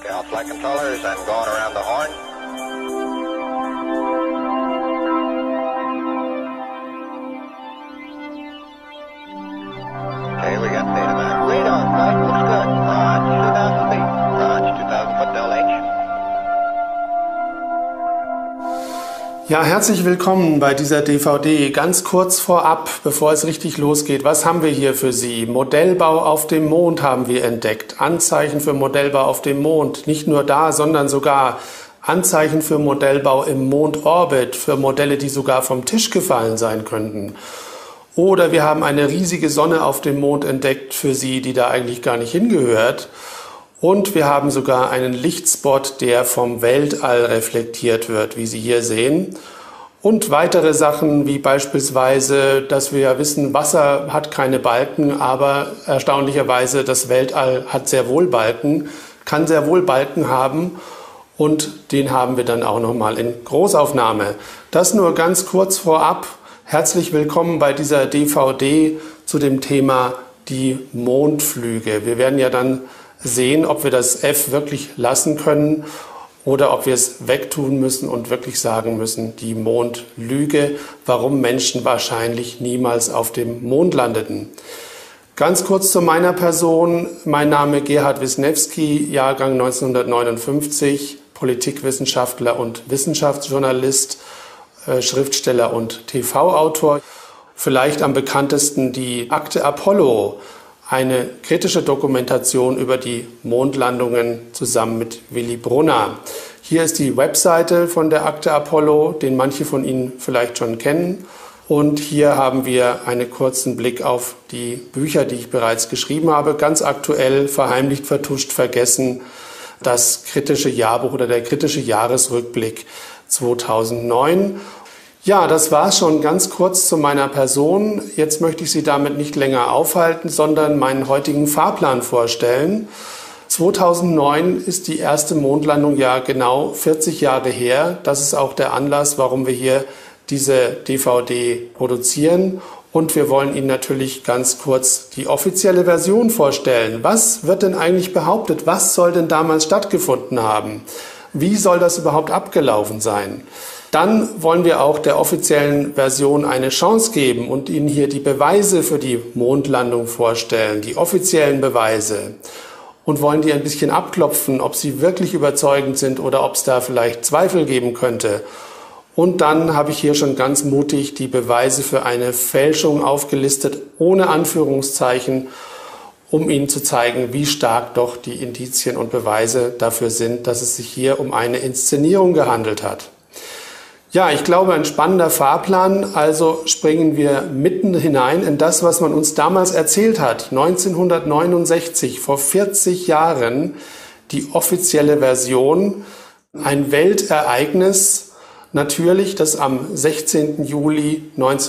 Cal flight controllers, I'm going around the horn. Okay, we got data back. Radar flight looks good. Roger, 2,000 feet. Roger, 2,000 foot Del H. Ja, herzlich willkommen bei dieser DVD. Ganz kurz vorab, bevor es richtig losgeht, was haben wir hier für Sie? Modellbau auf dem Mond haben wir entdeckt. Anzeichen für Modellbau auf dem Mond. Nicht nur da, sondern sogar Anzeichen für Modellbau im Mondorbit, für Modelle, die sogar vom Tisch gefallen sein könnten. Oder wir haben eine riesige Sonne auf dem Mond entdeckt für Sie, die da eigentlich gar nicht hingehört. Und wir haben sogar einen Lichtspot, der vom Weltall reflektiert wird, wie Sie hier sehen. Und weitere Sachen, wie beispielsweise, dass wir ja wissen, Wasser hat keine Balken, aber erstaunlicherweise das Weltall hat sehr wohl Balken, kann sehr wohl Balken haben. Und den haben wir dann auch nochmal in Großaufnahme. Das nur ganz kurz vorab. Herzlich willkommen bei dieser DVD zu dem Thema die Mondflüge. Wir werden ja dann sehen, ob wir das F wirklich lassen können oder ob wir es wegtun müssen und wirklich sagen müssen, die Mondlüge, warum Menschen wahrscheinlich niemals auf dem Mond landeten. Ganz kurz zu meiner Person. Mein Name Gerhard Wisniewski, Jahrgang 1959, Politikwissenschaftler und Wissenschaftsjournalist, Schriftsteller und TV-Autor. Vielleicht am bekanntesten die Akte Apollo, eine kritische Dokumentation über die Mondlandungen zusammen mit Willy Brunner. Hier ist die Webseite von der Akte Apollo, den manche von Ihnen vielleicht schon kennen. Und hier haben wir einen kurzen Blick auf die Bücher, die ich bereits geschrieben habe. Ganz aktuell, verheimlicht, vertuscht, vergessen, das kritische Jahrbuch oder der kritische Jahresrückblick 2009. Ja, das war's schon ganz kurz zu meiner Person. Jetzt möchte ich Sie damit nicht länger aufhalten, sondern meinen heutigen Fahrplan vorstellen. 2009 ist die erste Mondlandung ja genau 40 Jahre her. Das ist auch der Anlass, warum wir hier diese DVD produzieren. Und wir wollen Ihnen natürlich ganz kurz die offizielle Version vorstellen. Was wird denn eigentlich behauptet? Was soll denn damals stattgefunden haben? Wie soll das überhaupt abgelaufen sein? Dann wollen wir auch der offiziellen Version eine Chance geben und Ihnen hier die Beweise für die Mondlandung vorstellen, die offiziellen Beweise. Und wollen die ein bisschen abklopfen, ob sie wirklich überzeugend sind oder ob es da vielleicht Zweifel geben könnte. Und dann habe ich hier schon ganz mutig die Beweise für eine Fälschung aufgelistet, ohne Anführungszeichen, um Ihnen zu zeigen, wie stark doch die Indizien und Beweise dafür sind, dass es sich hier um eine Inszenierung gehandelt hat. Ja, ich glaube, ein spannender Fahrplan. Also springen wir mitten hinein in das, was man uns damals erzählt hat. 1969, vor 40 Jahren, die offizielle Version. Ein Weltereignis, natürlich, das am 16. Juli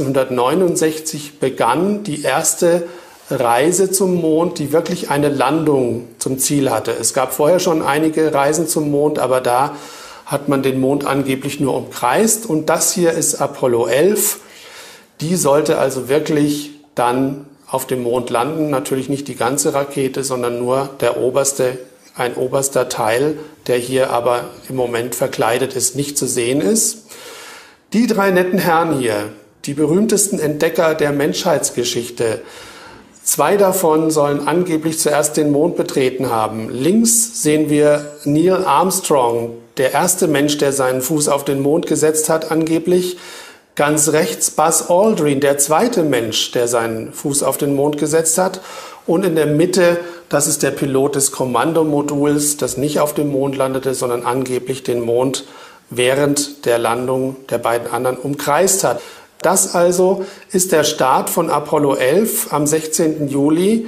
1969 begann. Die erste Reise zum Mond, die wirklich eine Landung zum Ziel hatte. Es gab vorher schon einige Reisen zum Mond, aber da hat man den Mond angeblich nur umkreist. Und das hier ist Apollo 11. Die sollte also wirklich dann auf dem Mond landen. Natürlich nicht die ganze Rakete, sondern nur ein oberster Teil, der hier aber im Moment verkleidet ist, nicht zu sehen ist. Die drei netten Herren hier, die berühmtesten Entdecker der Menschheitsgeschichte. Zwei davon sollen angeblich zuerst den Mond betreten haben. Links sehen wir Neil Armstrong, der erste Mensch, der seinen Fuß auf den Mond gesetzt hat, angeblich. Ganz rechts Buzz Aldrin, der zweite Mensch, der seinen Fuß auf den Mond gesetzt hat. Und in der Mitte, das ist der Pilot des Kommandomoduls, das nicht auf dem Mond landete, sondern angeblich den Mond während der Landung der beiden anderen umkreist hat. Das also ist der Start von Apollo 11 am 16. Juli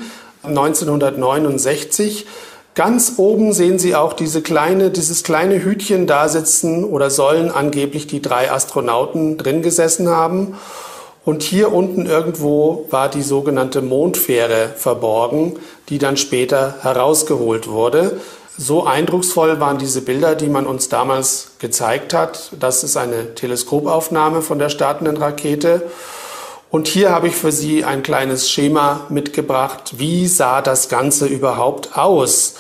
1969. Ganz oben sehen Sie auch dieses kleine Hütchen da sitzen oder sollen angeblich die drei Astronauten drin gesessen haben. Und hier unten irgendwo war die sogenannte Mondfähre verborgen, die dann später herausgeholt wurde. So eindrucksvoll waren diese Bilder, die man uns damals gezeigt hat. Das ist eine Teleskopaufnahme von der startenden Rakete. Und hier habe ich für Sie ein kleines Schema mitgebracht. Wie sah das Ganze überhaupt aus?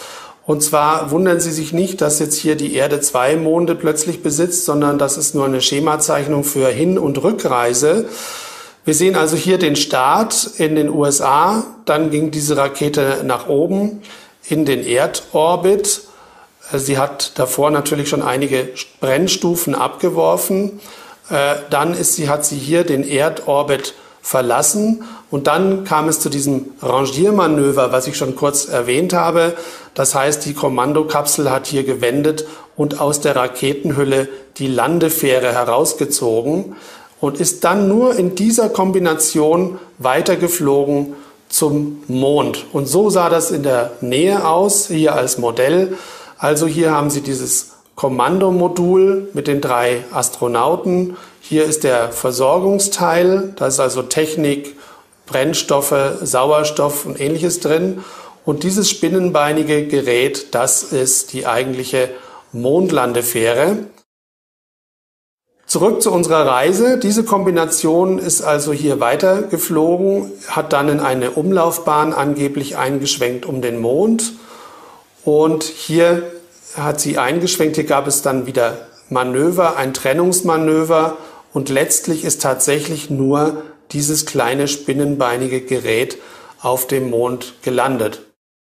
Und zwar wundern Sie sich nicht, dass jetzt hier die Erde 2 Monde plötzlich besitzt, sondern das ist nur eine Schemazeichnung für Hin- und Rückreise. Wir sehen also hier den Start in den USA, dann ging diese Rakete nach oben in den Erdorbit. Sie hat davor natürlich schon einige Brennstufen abgeworfen. Dann hat sie hier den Erdorbit verlassen und dann kam es zu diesem Rangiermanöver, was ich schon kurz erwähnt habe. Das heißt, die Kommandokapsel hat hier gewendet und aus der Raketenhülle die Landefähre herausgezogen und ist dann nur in dieser Kombination weitergeflogen zum Mond. Und so sah das in der Nähe aus, hier als Modell. Also hier haben Sie dieses Kommandomodul mit den 3 Astronauten. Hier ist der Versorgungsteil, da ist also Technik, Brennstoffe, Sauerstoff und ähnliches drin. Und dieses spinnenbeinige Gerät, das ist die eigentliche Mondlandefähre. Zurück zu unserer Reise. Diese Kombination ist also hier weiter geflogen, hat dann in eine Umlaufbahn angeblich eingeschwenkt um den Mond. Und hier hat sie eingeschwenkt, hier gab es dann wieder Manöver, ein Trennungsmanöver und letztlich ist tatsächlich nur dieses kleine spinnenbeinige Gerät auf dem Mond gelandet.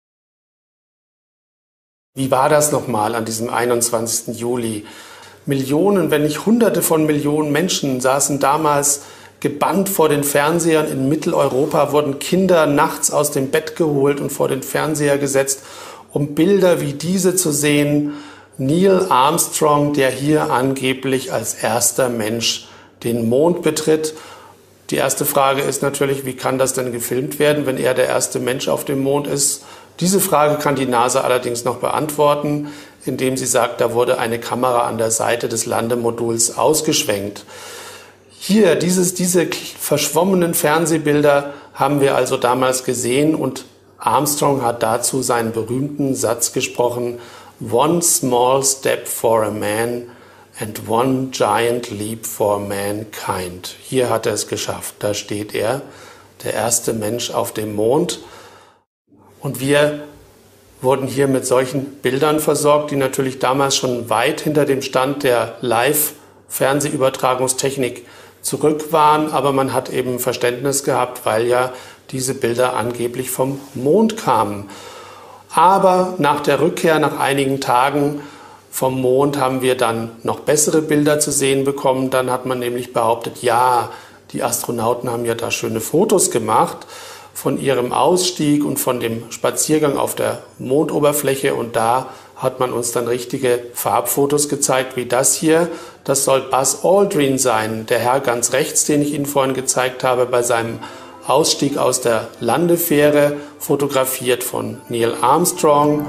Wie war das nochmal an diesem 21. Juli? Millionen, wenn nicht Hunderte von Millionen Menschen saßen damals gebannt vor den Fernsehern. In Mitteleuropa wurden Kinder nachts aus dem Bett geholt und vor den Fernseher gesetzt, um Bilder wie diese zu sehen. Neil Armstrong, der hier angeblich als erster Mensch den Mond betritt. Die erste Frage ist natürlich, wie kann das denn gefilmt werden, wenn er der erste Mensch auf dem Mond ist? Diese Frage kann die NASA allerdings noch beantworten, indem sie sagt, da wurde eine Kamera an der Seite des Landemoduls ausgeschwenkt. Hier, diese verschwommenen Fernsehbilder haben wir also damals gesehen und Armstrong hat dazu seinen berühmten Satz gesprochen: One small step for a man and one giant leap for mankind. Hier hat er es geschafft. Da steht er, der erste Mensch auf dem Mond. Und wir wurden hier mit solchen Bildern versorgt, die natürlich damals schon weit hinter dem Stand der Live-Fernsehübertragungstechnik zurück waren. Aber man hat eben Verständnis gehabt, weil ja diese Bilder angeblich vom Mond kamen. Aber nach der Rückkehr, nach einigen Tagen vom Mond, haben wir dann noch bessere Bilder zu sehen bekommen. Dann hat man nämlich behauptet, ja, die Astronauten haben ja da schöne Fotos gemacht von ihrem Ausstieg und von dem Spaziergang auf der Mondoberfläche. Und da hat man uns dann richtige Farbfotos gezeigt, wie das hier. Das soll Buzz Aldrin sein, der Herr ganz rechts, den ich Ihnen vorhin gezeigt habe, bei seinem Ausstieg aus der Landefähre, fotografiert von Neil Armstrong.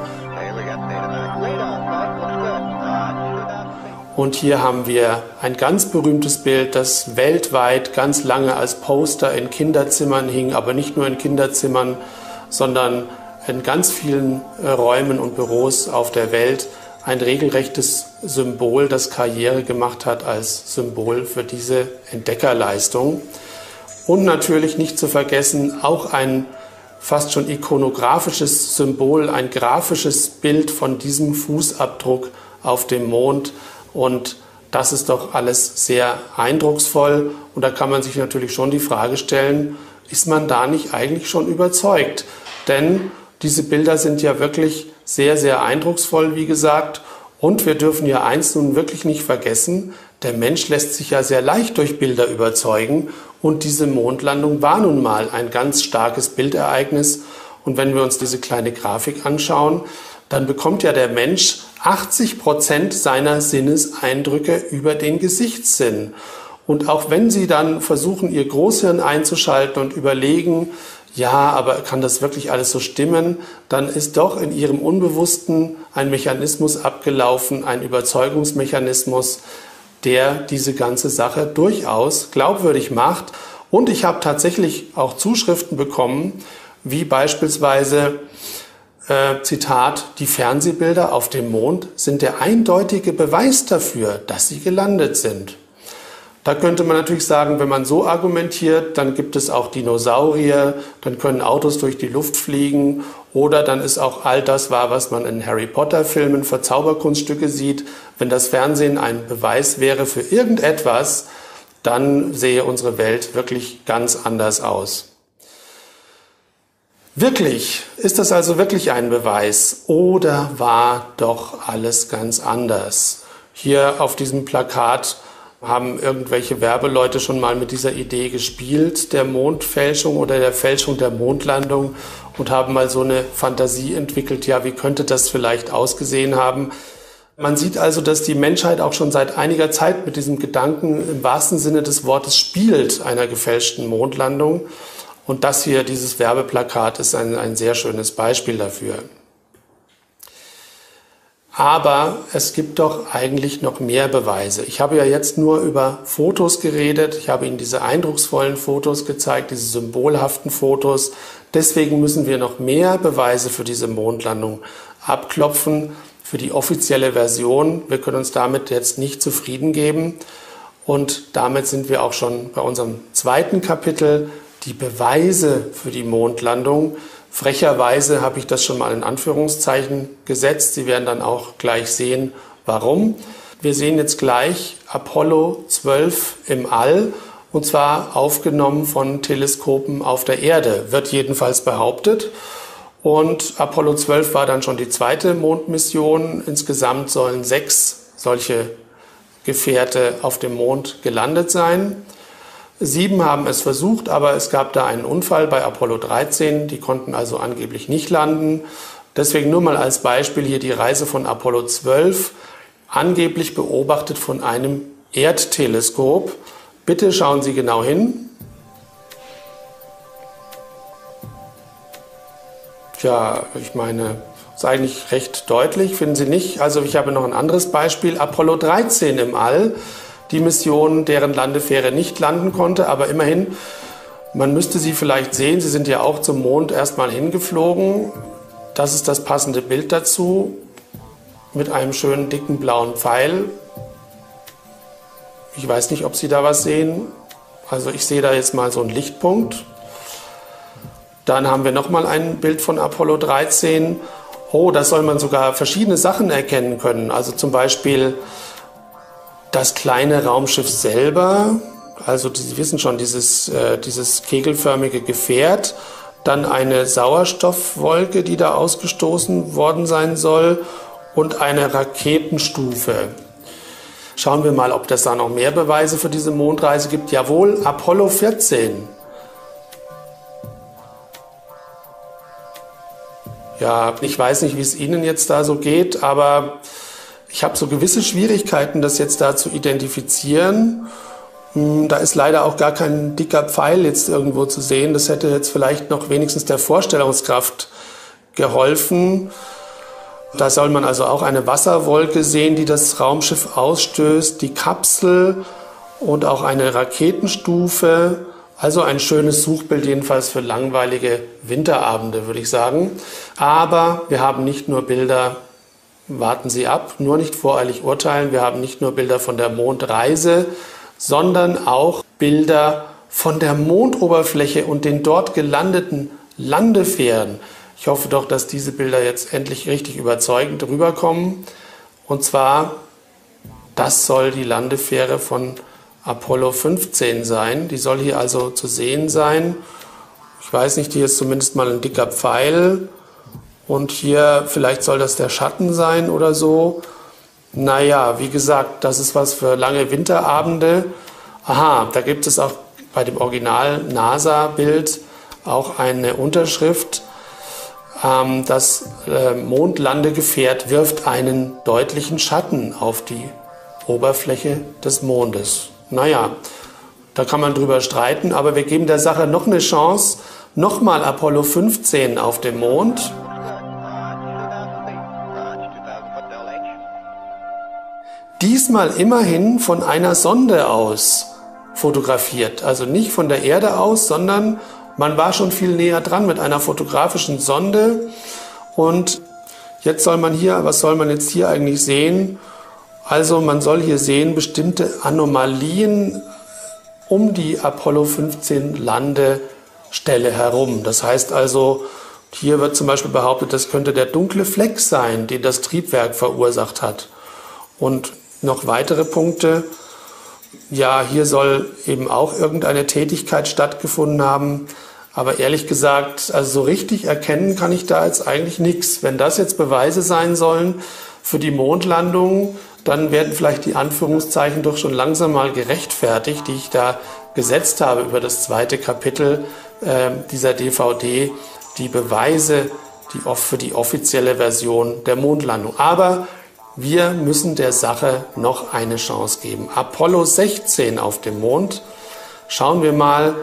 Und hier haben wir ein ganz berühmtes Bild, das weltweit ganz lange als Poster in Kinderzimmern hing, aber nicht nur in Kinderzimmern, sondern in ganz vielen Räumen und Büros auf der Welt. Ein regelrechtes Symbol, das Karriere gemacht hat als Symbol für diese Entdeckerleistung. Und natürlich nicht zu vergessen, auch ein fast schon ikonografisches Symbol, ein grafisches Bild von diesem Fußabdruck auf dem Mond. Und das ist doch alles sehr eindrucksvoll. Und da kann man sich natürlich schon die Frage stellen, ist man da nicht eigentlich schon überzeugt? Denn diese Bilder sind ja wirklich sehr, sehr eindrucksvoll, wie gesagt. Und wir dürfen ja eins nun wirklich nicht vergessen, der Mensch lässt sich ja sehr leicht durch Bilder überzeugen. Und diese Mondlandung war nun mal ein ganz starkes Bildereignis. Und wenn wir uns diese kleine Grafik anschauen, dann bekommt ja der Mensch 80% seiner Sinneseindrücke über den Gesichtssinn. Und auch wenn Sie dann versuchen, Ihr Großhirn einzuschalten und überlegen, ja, aber kann das wirklich alles so stimmen, dann ist doch in Ihrem Unbewussten ein Mechanismus abgelaufen, ein Überzeugungsmechanismus, der diese ganze Sache durchaus glaubwürdig macht. Und ich habe tatsächlich auch Zuschriften bekommen, wie beispielsweise Zitat, die Fernsehbilder auf dem Mond sind der eindeutige Beweis dafür, dass sie gelandet sind. Da könnte man natürlich sagen, wenn man so argumentiert, dann gibt es auch Dinosaurier, dann können Autos durch die Luft fliegen oder dann ist auch all das wahr, was man in Harry Potter Filmen für Zauberkunststücke sieht. Wenn das Fernsehen ein Beweis wäre für irgendetwas, dann sähe unsere Welt wirklich ganz anders aus. Wirklich? Ist das also wirklich ein Beweis? Oder war doch alles ganz anders? Hier auf diesem Plakat haben irgendwelche Werbeleute schon mal mit dieser Idee gespielt, der Mondfälschung oder der Fälschung der Mondlandung und haben mal so eine Fantasie entwickelt, ja, wie könnte das vielleicht ausgesehen haben? Man sieht also, dass die Menschheit auch schon seit einiger Zeit mit diesem Gedanken im wahrsten Sinne des Wortes spielt, einer gefälschten Mondlandung. Und das hier, dieses Werbeplakat, ist ein sehr schönes Beispiel dafür. Aber es gibt doch eigentlich noch mehr Beweise. Ich habe ja jetzt nur über Fotos geredet. Ich habe Ihnen diese eindrucksvollen Fotos gezeigt, diese symbolhaften Fotos. Deswegen müssen wir noch mehr Beweise für diese Mondlandung abklopfen, für die offizielle Version. Wir können uns damit jetzt nicht zufrieden geben. Und damit sind wir auch schon bei unserem zweiten Kapitel, die Beweise für die Mondlandung. Frecherweise habe ich das schon mal in Anführungszeichen gesetzt. Sie werden dann auch gleich sehen, warum. Wir sehen jetzt gleich Apollo 12 im All, und zwar aufgenommen von Teleskopen auf der Erde, wird jedenfalls behauptet. Und Apollo 12 war dann schon die zweite Mondmission. Insgesamt sollen 6 solche Gefährte auf dem Mond gelandet sein. 7 haben es versucht, aber es gab da einen Unfall bei Apollo 13. Die konnten also angeblich nicht landen. Deswegen nur mal als Beispiel hier die Reise von Apollo 12, angeblich beobachtet von einem Erdteleskop. Bitte schauen Sie genau hin. Tja, ich meine, ist eigentlich recht deutlich, finden Sie nicht? Also ich habe noch ein anderes Beispiel, Apollo 13 im All. Die Mission, deren Landefähre nicht landen konnte, aber immerhin, man müsste sie vielleicht sehen. Sie sind ja auch zum Mond erstmal hingeflogen. Das ist das passende Bild dazu, mit einem schönen dicken blauen Pfeil. Ich weiß nicht, ob Sie da was sehen. Also ich sehe da jetzt mal so einen Lichtpunkt. Dann haben wir nochmal ein Bild von Apollo 13. Oh, da soll man sogar verschiedene Sachen erkennen können. Also zum Beispiel das kleine Raumschiff selber, also Sie wissen schon, dieses kegelförmige Gefährt, dann eine Sauerstoffwolke, die da ausgestoßen worden sein soll und eine Raketenstufe. Schauen wir mal, ob es da noch mehr Beweise für diese Mondreise gibt. Jawohl, Apollo 14. Ja, ich weiß nicht, wie es Ihnen jetzt da so geht, aber ich habe so gewisse Schwierigkeiten, das jetzt da zu identifizieren. Da ist leider auch gar kein dicker Pfeil jetzt irgendwo zu sehen. Das hätte jetzt vielleicht noch wenigstens der Vorstellungskraft geholfen. Da soll man also auch eine Wasserwolke sehen, die das Raumschiff ausstößt, die Kapsel und auch eine Raketenstufe. Also ein schönes Suchbild jedenfalls für langweilige Winterabende, würde ich sagen. Aber wir haben nicht nur Bilder. Warten Sie ab, nur nicht voreilig urteilen. Wir haben nicht nur Bilder von der Mondreise, sondern auch Bilder von der Mondoberfläche und den dort gelandeten Landefähren. Ich hoffe doch, dass diese Bilder jetzt endlich richtig überzeugend rüberkommen. Und zwar, das soll die Landefähre von Apollo 15 sein. Die soll hier also zu sehen sein. Ich weiß nicht, hier ist zumindest mal ein dicker Pfeil. Und hier, vielleicht soll das der Schatten sein oder so. Naja, wie gesagt, das ist was für lange Winterabende. Aha, da gibt es auch bei dem Original-NASA-Bild auch eine Unterschrift. Das Mondlandegefährt wirft einen deutlichen Schatten auf die Oberfläche des Mondes. Naja, da kann man drüber streiten, aber wir geben der Sache noch eine Chance. Nochmal Apollo 15 auf dem Mond. Diesmal immerhin von einer Sonde aus fotografiert. Also nicht von der Erde aus, sondern man war schon viel näher dran mit einer fotografischen Sonde. Und jetzt soll man hier, was soll man jetzt hier eigentlich sehen? Also man soll hier sehen, bestimmte Anomalien um die Apollo 15 Landestelle herum. Das heißt also, hier wird zum Beispiel behauptet, das könnte der dunkle Fleck sein, den das Triebwerk verursacht hat. Und noch weitere Punkte. Ja, hier soll eben auch irgendeine Tätigkeit stattgefunden haben. Aber ehrlich gesagt, also so richtig erkennen kann ich da jetzt eigentlich nichts. Wenn das jetzt Beweise sein sollen für die Mondlandung, dann werden vielleicht die Anführungszeichen doch schon langsam mal gerechtfertigt, die ich da gesetzt habe über das zweite Kapitel dieser DVD, die Beweise für die offizielle Version der Mondlandung. Aber wir müssen der Sache noch eine Chance geben. Apollo 16 auf dem Mond. Schauen wir mal.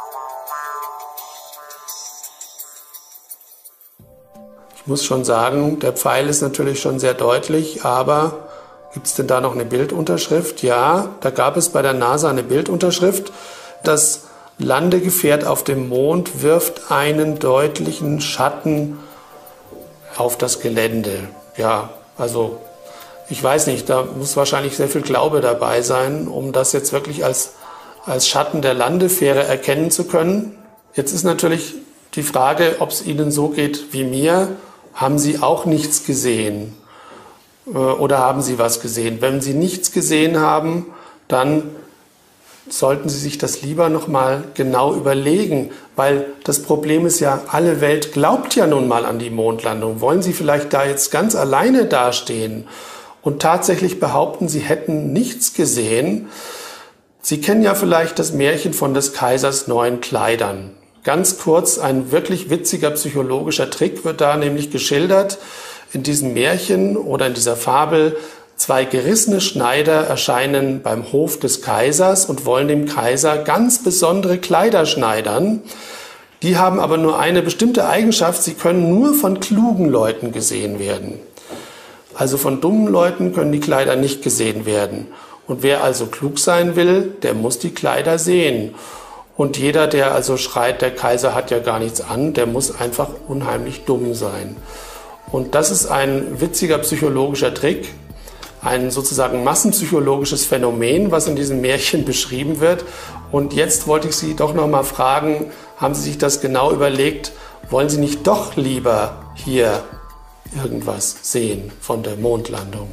Ich muss schon sagen, der Pfeil ist natürlich schon sehr deutlich, aber gibt es denn da noch eine Bildunterschrift? Ja, da gab es bei der NASA eine Bildunterschrift. Das Landegefährt auf dem Mond wirft einen deutlichen Schatten auf das Gelände. Ja, also ich weiß nicht, da muss wahrscheinlich sehr viel Glaube dabei sein, um das jetzt wirklich als Schatten der Landefähre erkennen zu können. Jetzt ist natürlich die Frage, ob es Ihnen so geht wie mir. Haben Sie auch nichts gesehen? Oder haben Sie was gesehen? Wenn Sie nichts gesehen haben, dann sollten Sie sich das lieber nochmal genau überlegen, weil das Problem ist ja, alle Welt glaubt ja nun mal an die Mondlandung. Wollen Sie vielleicht da jetzt ganz alleine dastehen und tatsächlich behaupten, Sie hätten nichts gesehen? Sie kennen ja vielleicht das Märchen von des Kaisers neuen Kleidern. Ganz kurz, ein wirklich witziger psychologischer Trick wird da nämlich geschildert. In diesem Märchen oder in dieser Fabel, zwei gerissene Schneider erscheinen beim Hof des Kaisers und wollen dem Kaiser ganz besondere Kleider schneidern. Die haben aber nur eine bestimmte Eigenschaft, sie können nur von klugen Leuten gesehen werden. Also von dummen Leuten können die Kleider nicht gesehen werden. Und wer also klug sein will, der muss die Kleider sehen. Und jeder, der also schreit, der Kaiser hat ja gar nichts an, der muss einfach unheimlich dumm sein. Und das ist ein witziger psychologischer Trick, ein sozusagen massenpsychologisches Phänomen, was in diesem Märchen beschrieben wird. Und jetzt wollte ich Sie doch noch mal fragen, haben Sie sich das genau überlegt? Wollen Sie nicht doch lieber hier irgendwas sehen von der Mondlandung?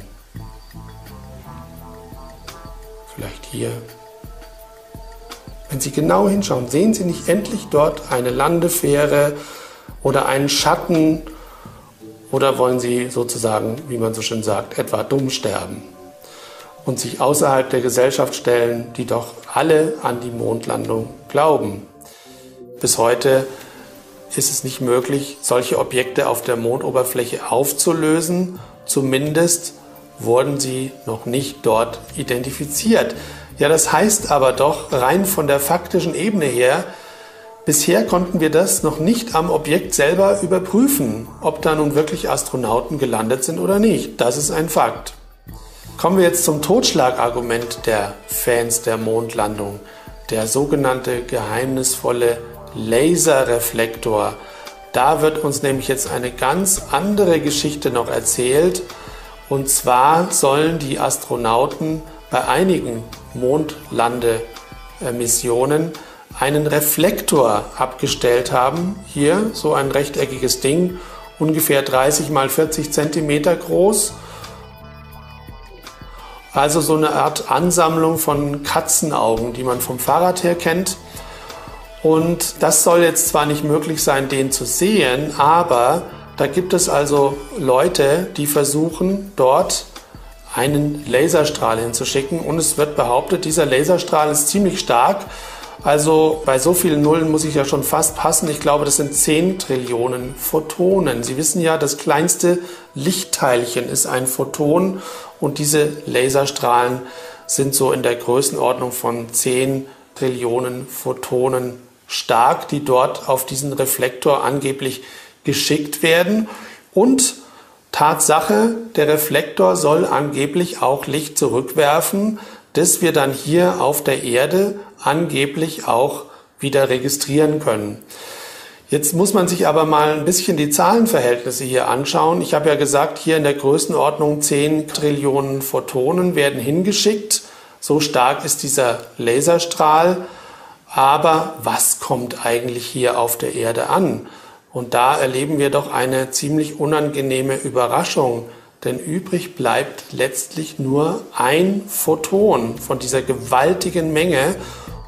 Vielleicht hier. Wenn Sie genau hinschauen, sehen Sie nicht endlich dort eine Landefähre oder einen Schatten? Oder wollen Sie sozusagen, wie man so schön sagt, etwa dumm sterben und sich außerhalb der Gesellschaft stellen, die doch alle an die Mondlandung glauben? Bis heute ist es nicht möglich, solche Objekte auf der Mondoberfläche aufzulösen. Zumindest wurden sie noch nicht dort identifiziert. Ja, das heißt aber doch rein von der faktischen Ebene her, bisher konnten wir das noch nicht am Objekt selber überprüfen, ob da nun wirklich Astronauten gelandet sind oder nicht. Das ist ein Fakt. Kommen wir jetzt zum Totschlagargument der Fans der Mondlandung. Der sogenannte geheimnisvolle Laserreflektor. Da wird uns nämlich jetzt eine ganz andere Geschichte noch erzählt. Und zwar sollen die Astronauten bei einigen Mondlandemissionen einen Reflektor abgestellt haben. Hier so ein rechteckiges Ding, ungefähr 30 mal 40 Zentimeter groß. Also so eine Art Ansammlung von Katzenaugen, die man vom Fahrrad her kennt. Und das soll jetzt zwar nicht möglich sein, den zu sehen, aber da gibt es also Leute, die versuchen, dort einen Laserstrahl hinzuschicken. Und es wird behauptet, dieser Laserstrahl ist ziemlich stark. Also bei so vielen Nullen muss ich ja schon fast passen. Ich glaube, das sind 10 Trillionen Photonen. Sie wissen ja, das kleinste Lichtteilchen ist ein Photon. Und diese Laserstrahlen sind so in der Größenordnung von 10 Trillionen Photonen stark, die dort auf diesen Reflektor angeblich geschickt werden. Und Tatsache, der Reflektor soll angeblich auch Licht zurückwerfen, das wir dann hier auf der Erde angeblich auch wieder registrieren können. Jetzt muss man sich aber mal ein bisschen die Zahlenverhältnisse hier anschauen. Ich habe ja gesagt, hier in der Größenordnung 10 Trillionen Photonen werden hingeschickt. So stark ist dieser Laserstrahl. Aber was kommt eigentlich hier auf der Erde an? Und da erleben wir doch eine ziemlich unangenehme Überraschung. Denn übrig bleibt letztlich nur ein Photon von dieser gewaltigen Menge.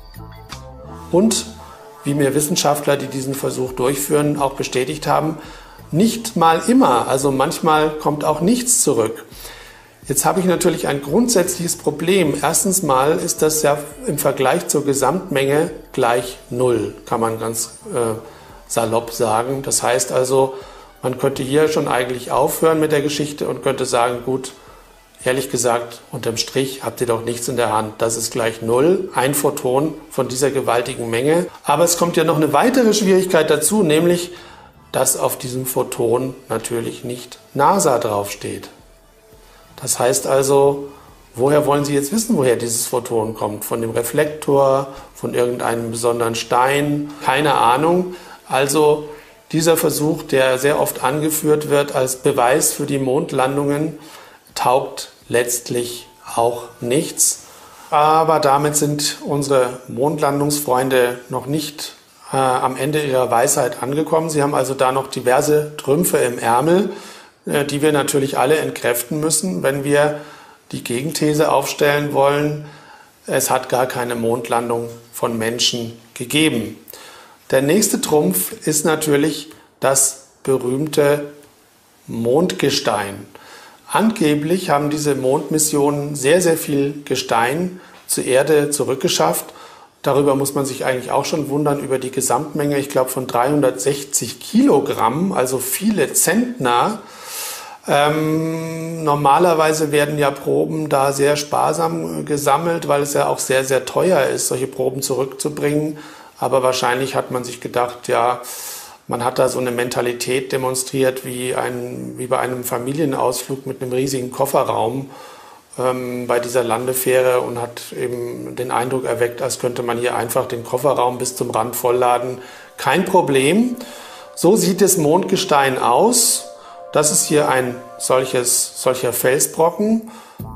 Und wie mir Wissenschaftler, die diesen Versuch durchführen, auch bestätigt haben, nicht mal immer. Also manchmal kommt auch nichts zurück. Jetzt habe ich natürlich ein grundsätzliches Problem. Erstens mal ist das ja im Vergleich zur Gesamtmenge gleich 0, kann man ganz salopp sagen. Das heißt also, man könnte hier schon eigentlich aufhören mit der Geschichte und könnte sagen, gut, ehrlich gesagt, unterm Strich habt ihr doch nichts in der Hand. Das ist gleich 0, ein Photon von dieser gewaltigen Menge. Aber es kommt ja noch eine weitere Schwierigkeit dazu, nämlich, dass auf diesem Photon natürlich nicht NASA draufsteht. Das heißt also, woher wollen Sie jetzt wissen, woher dieses Photon kommt? Von dem Reflektor, von irgendeinem besonderen Stein? Keine Ahnung. Also dieser Versuch, der sehr oft angeführt wird als Beweis für die Mondlandungen, taugt letztlich auch nichts. Aber damit sind unsere Mondlandungsfreunde noch nicht am Ende ihrer Weisheit angekommen. Sie haben also da noch diverse Trümpfe im Ärmel, die wir natürlich alle entkräften müssen, wenn wir die Gegenthese aufstellen wollen, es hat gar keine Mondlandung von Menschen gegeben. Der nächste Trumpf ist natürlich das berühmte Mondgestein. Angeblich haben diese Mondmissionen sehr, sehr viel Gestein zur Erde zurückgeschafft. Darüber muss man sich eigentlich auch schon wundern, über die Gesamtmenge, ich glaube von 360 Kilogramm, also viele Zentner. Normalerweise werden ja Proben da sehr sparsam gesammelt, weil es ja auch sehr, sehr teuer ist, solche Proben zurückzubringen. Aber wahrscheinlich hat man sich gedacht, ja, man hat da so eine Mentalität demonstriert wie bei einem Familienausflug mit einem riesigen Kofferraum bei dieser Landefähre und hat eben den Eindruck erweckt, als könnte man hier einfach den Kofferraum bis zum Rand vollladen. Kein Problem. So sieht das Mondgestein aus. Das ist hier ein solcher Felsbrocken.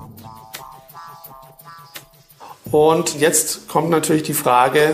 Und jetzt kommt natürlich die Frage,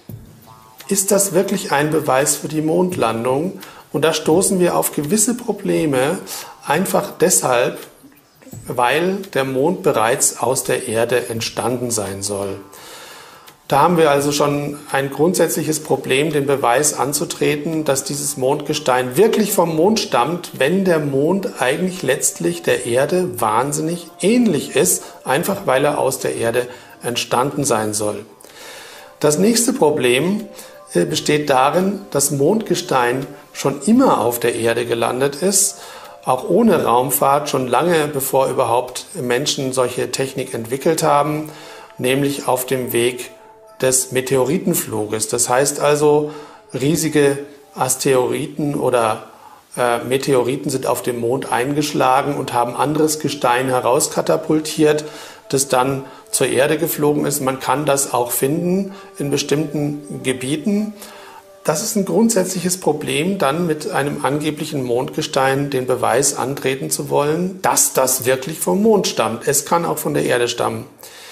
ist das wirklich ein Beweis für die Mondlandung? Und da stoßen wir auf gewisse Probleme, einfach deshalb, weil der Mond bereits aus der Erde entstanden sein soll. Da haben wir also schon ein grundsätzliches Problem, den Beweis anzutreten, dass dieses Mondgestein wirklich vom Mond stammt, wenn der Mond eigentlich letztlich der Erde wahnsinnig ähnlich ist, einfach weil er aus der Erde entstanden sein soll. Das nächste Problem besteht darin, dass Mondgestein schon immer auf der Erde gelandet ist, auch ohne Raumfahrt, schon lange bevor überhaupt Menschen solche Technik entwickelt haben, nämlich auf dem Weg des Meteoritenfluges. Das heißt also, riesige Asteroiden oder Meteoriten sind auf dem Mond eingeschlagen und haben anderes Gestein herauskatapultiert, das dann zur Erde geflogen ist. Man kann das auch finden in bestimmten Gebieten. Das ist ein grundsätzliches Problem, dann mit einem angeblichen Mondgestein den Beweis antreten zu wollen, dass das wirklich vom Mond stammt. Es kann auch von der Erde stammen.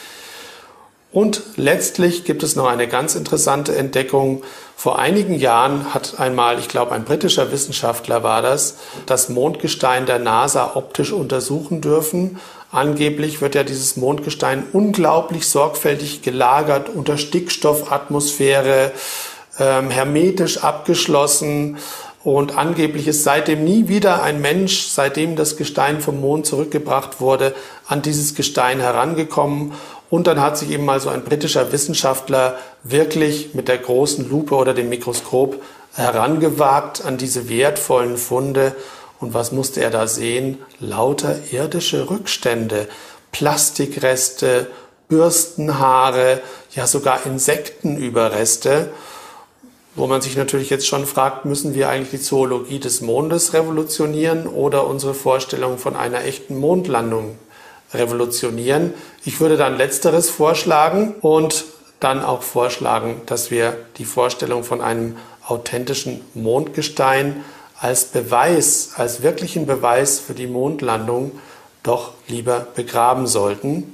Und letztlich gibt es noch eine ganz interessante Entdeckung. Vor einigen Jahren hat einmal, ich glaube ein britischer Wissenschaftler war das Mondgestein der NASA optisch untersuchen dürfen. Angeblich wird ja dieses Mondgestein unglaublich sorgfältig gelagert unter Stickstoffatmosphäre, hermetisch abgeschlossen. Und angeblich ist seitdem nie wieder ein Mensch, seitdem das Gestein vom Mond zurückgebracht wurde, an dieses Gestein herangekommen. Und dann hat sich eben mal so ein britischer Wissenschaftler wirklich mit der großen Lupe oder dem Mikroskop herangewagt an diese wertvollen Funde. Und was musste er da sehen? Lauter irdische Rückstände, Plastikreste, Bürstenhaare, ja sogar Insektenüberreste. Wo man sich natürlich jetzt schon fragt, müssen wir eigentlich die Zoologie des Mondes revolutionieren oder unsere Vorstellung von einer echten Mondlandung revolutionieren? Ich würde dann Letzteres vorschlagen und dann auch vorschlagen, dass wir die Vorstellung von einem authentischen Mondgestein als Beweis, als wirklichen Beweis für die Mondlandung doch lieber begraben sollten.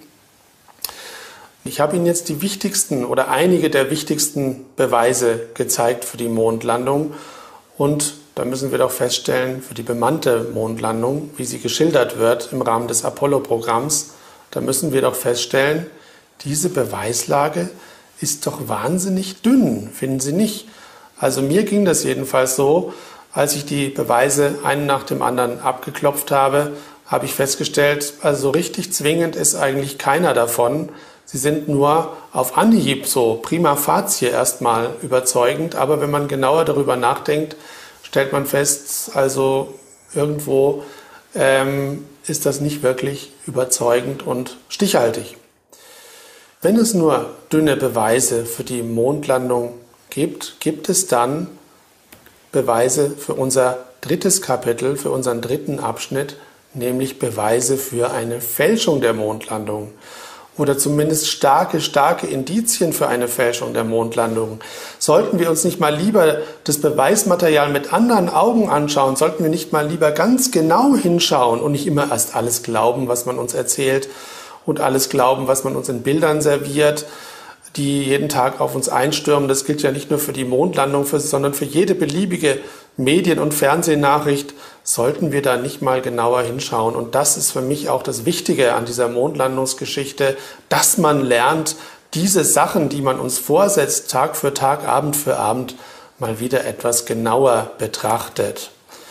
Ich habe Ihnen jetzt die wichtigsten oder einige der wichtigsten Beweise gezeigt für die Mondlandung und da müssen wir doch feststellen, für die bemannte Mondlandung, wie sie geschildert wird im Rahmen des Apollo-Programms, da müssen wir doch feststellen, diese Beweislage ist doch wahnsinnig dünn, finden Sie nicht? Also mir ging das jedenfalls so, als ich die Beweise einen nach dem anderen abgeklopft habe, habe ich festgestellt, also so richtig zwingend ist eigentlich keiner davon. Sie sind nur auf Anhieb so prima facie erstmal überzeugend, aber wenn man genauer darüber nachdenkt, stellt man fest, also irgendwo ist das nicht wirklich überzeugend und stichhaltig. Wenn es nur dünne Beweise für die Mondlandung gibt, gibt es dann Beweise für unser drittes Kapitel, für unseren dritten Abschnitt, nämlich Beweise für eine Fälschung der Mondlandung. Oder zumindest starke Indizien für eine Fälschung der Mondlandung. Sollten wir uns nicht mal lieber das Beweismaterial mit anderen Augen anschauen? Sollten wir nicht mal lieber ganz genau hinschauen und nicht immer erst alles glauben, was man uns erzählt und alles glauben, was man uns in Bildern serviert, die jeden Tag auf uns einstürmen? Das gilt ja nicht nur für die Mondlandung, sondern für jede beliebige Medien- und Fernsehnachricht. Sollten wir da nicht mal genauer hinschauen? Und das ist für mich auch das Wichtige an dieser Mondlandungsgeschichte, dass man lernt, diese Sachen, die man uns vorsetzt, Tag für Tag, Abend für Abend, mal wieder etwas genauer betrachtet.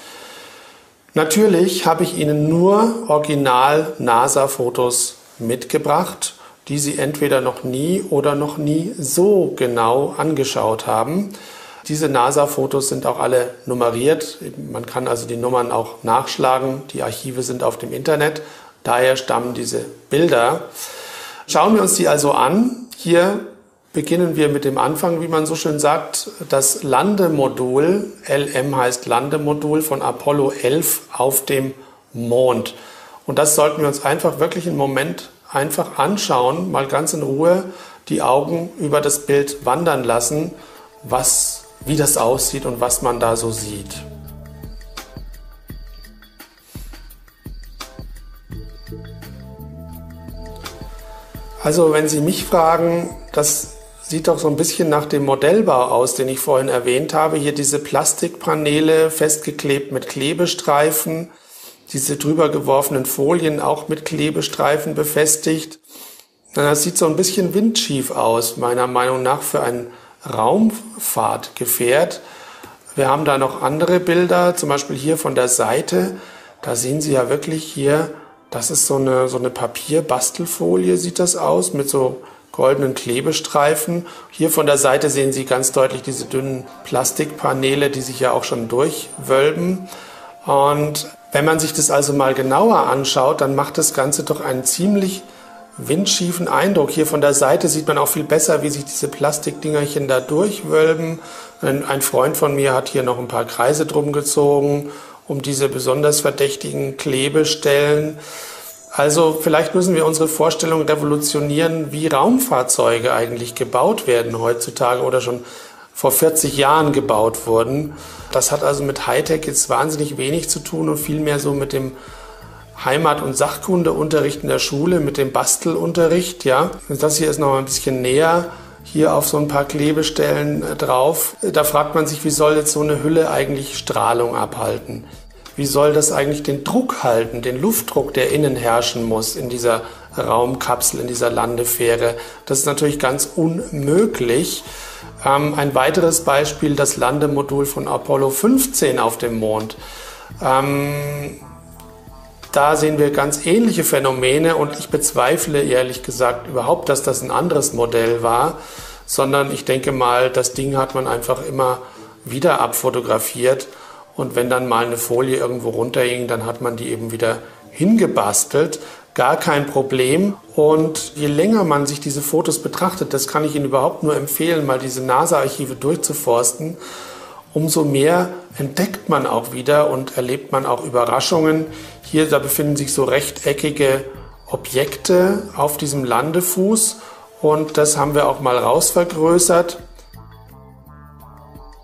Natürlich habe ich Ihnen nur Original-NASA-Fotos mitgebracht, die Sie entweder noch nie oder noch nie so genau angeschaut haben. Diese NASA-Fotos sind auch alle nummeriert. Man kann also die Nummern auch nachschlagen. Die Archive sind auf dem Internet. Daher stammen diese Bilder. Schauen wir uns die also an. Hier beginnen wir mit dem Anfang, wie man so schön sagt. Das Landemodul, LM heißt Landemodul von Apollo 11 auf dem Mond. Und das sollten wir uns einfach wirklich einen Moment einfach anschauen, mal ganz in Ruhe die Augen über das Bild wandern lassen, wie das aussieht und was man da so sieht. Also wenn Sie mich fragen, das sieht doch so ein bisschen nach dem Modellbau aus, den ich vorhin erwähnt habe. Hier diese Plastikpaneele festgeklebt mit Klebestreifen, diese drüber geworfenen Folien auch mit Klebestreifen befestigt. Das sieht so ein bisschen windschief aus, meiner Meinung nach, für ein Raumfahrtgefährt. Wir haben da noch andere Bilder, zum Beispiel hier von der Seite. Da sehen Sie ja wirklich hier, das ist so eine Papierbastelfolie, sieht das aus, mit so goldenen Klebestreifen. Hier von der Seite sehen Sie ganz deutlich diese dünnen Plastikpaneele, die sich ja auch schon durchwölben. Und wenn man sich das also mal genauer anschaut, dann macht das Ganze doch einen ziemlich windschiefen Eindruck. Hier von der Seite sieht man auch viel besser, wie sich diese Plastikdingerchen da durchwölben. Ein Freund von mir hat hier noch ein paar Kreise drum gezogen, um diese besonders verdächtigen Klebestellen. Also vielleicht müssen wir unsere Vorstellung revolutionieren, wie Raumfahrzeuge eigentlich gebaut werden heutzutage oder schon vor 40 Jahren gebaut wurden. Das hat also mit Hightech jetzt wahnsinnig wenig zu tun und vielmehr so mit dem Heimat- und Sachkundeunterricht in der Schule, mit dem Bastelunterricht, ja. Und das hier ist noch mal ein bisschen näher, hier auf so ein paar Klebestellen drauf. Da fragt man sich, wie soll jetzt so eine Hülle eigentlich Strahlung abhalten? Wie soll das eigentlich den Druck halten, den Luftdruck, der innen herrschen muss in dieser Raumkapsel, in dieser Landefähre? Das ist natürlich ganz unmöglich. Ein weiteres Beispiel, das Landemodul von Apollo 15 auf dem Mond. Da sehen wir ganz ähnliche Phänomene und ich bezweifle ehrlich gesagt überhaupt, dass das ein anderes Modell war, sondern ich denke mal, das Ding hat man einfach immer wieder abfotografiert und wenn dann mal eine Folie irgendwo runterhing, dann hat man die eben wieder hingebastelt. Gar kein Problem. Und je länger man sich diese Fotos betrachtet, das kann ich Ihnen überhaupt nur empfehlen, mal diese NASA-Archive durchzuforsten, umso mehr entdeckt man auch wieder und erlebt man auch Überraschungen. Hier, da befinden sich so rechteckige Objekte auf diesem Landefuß und das haben wir auch mal rausvergrößert.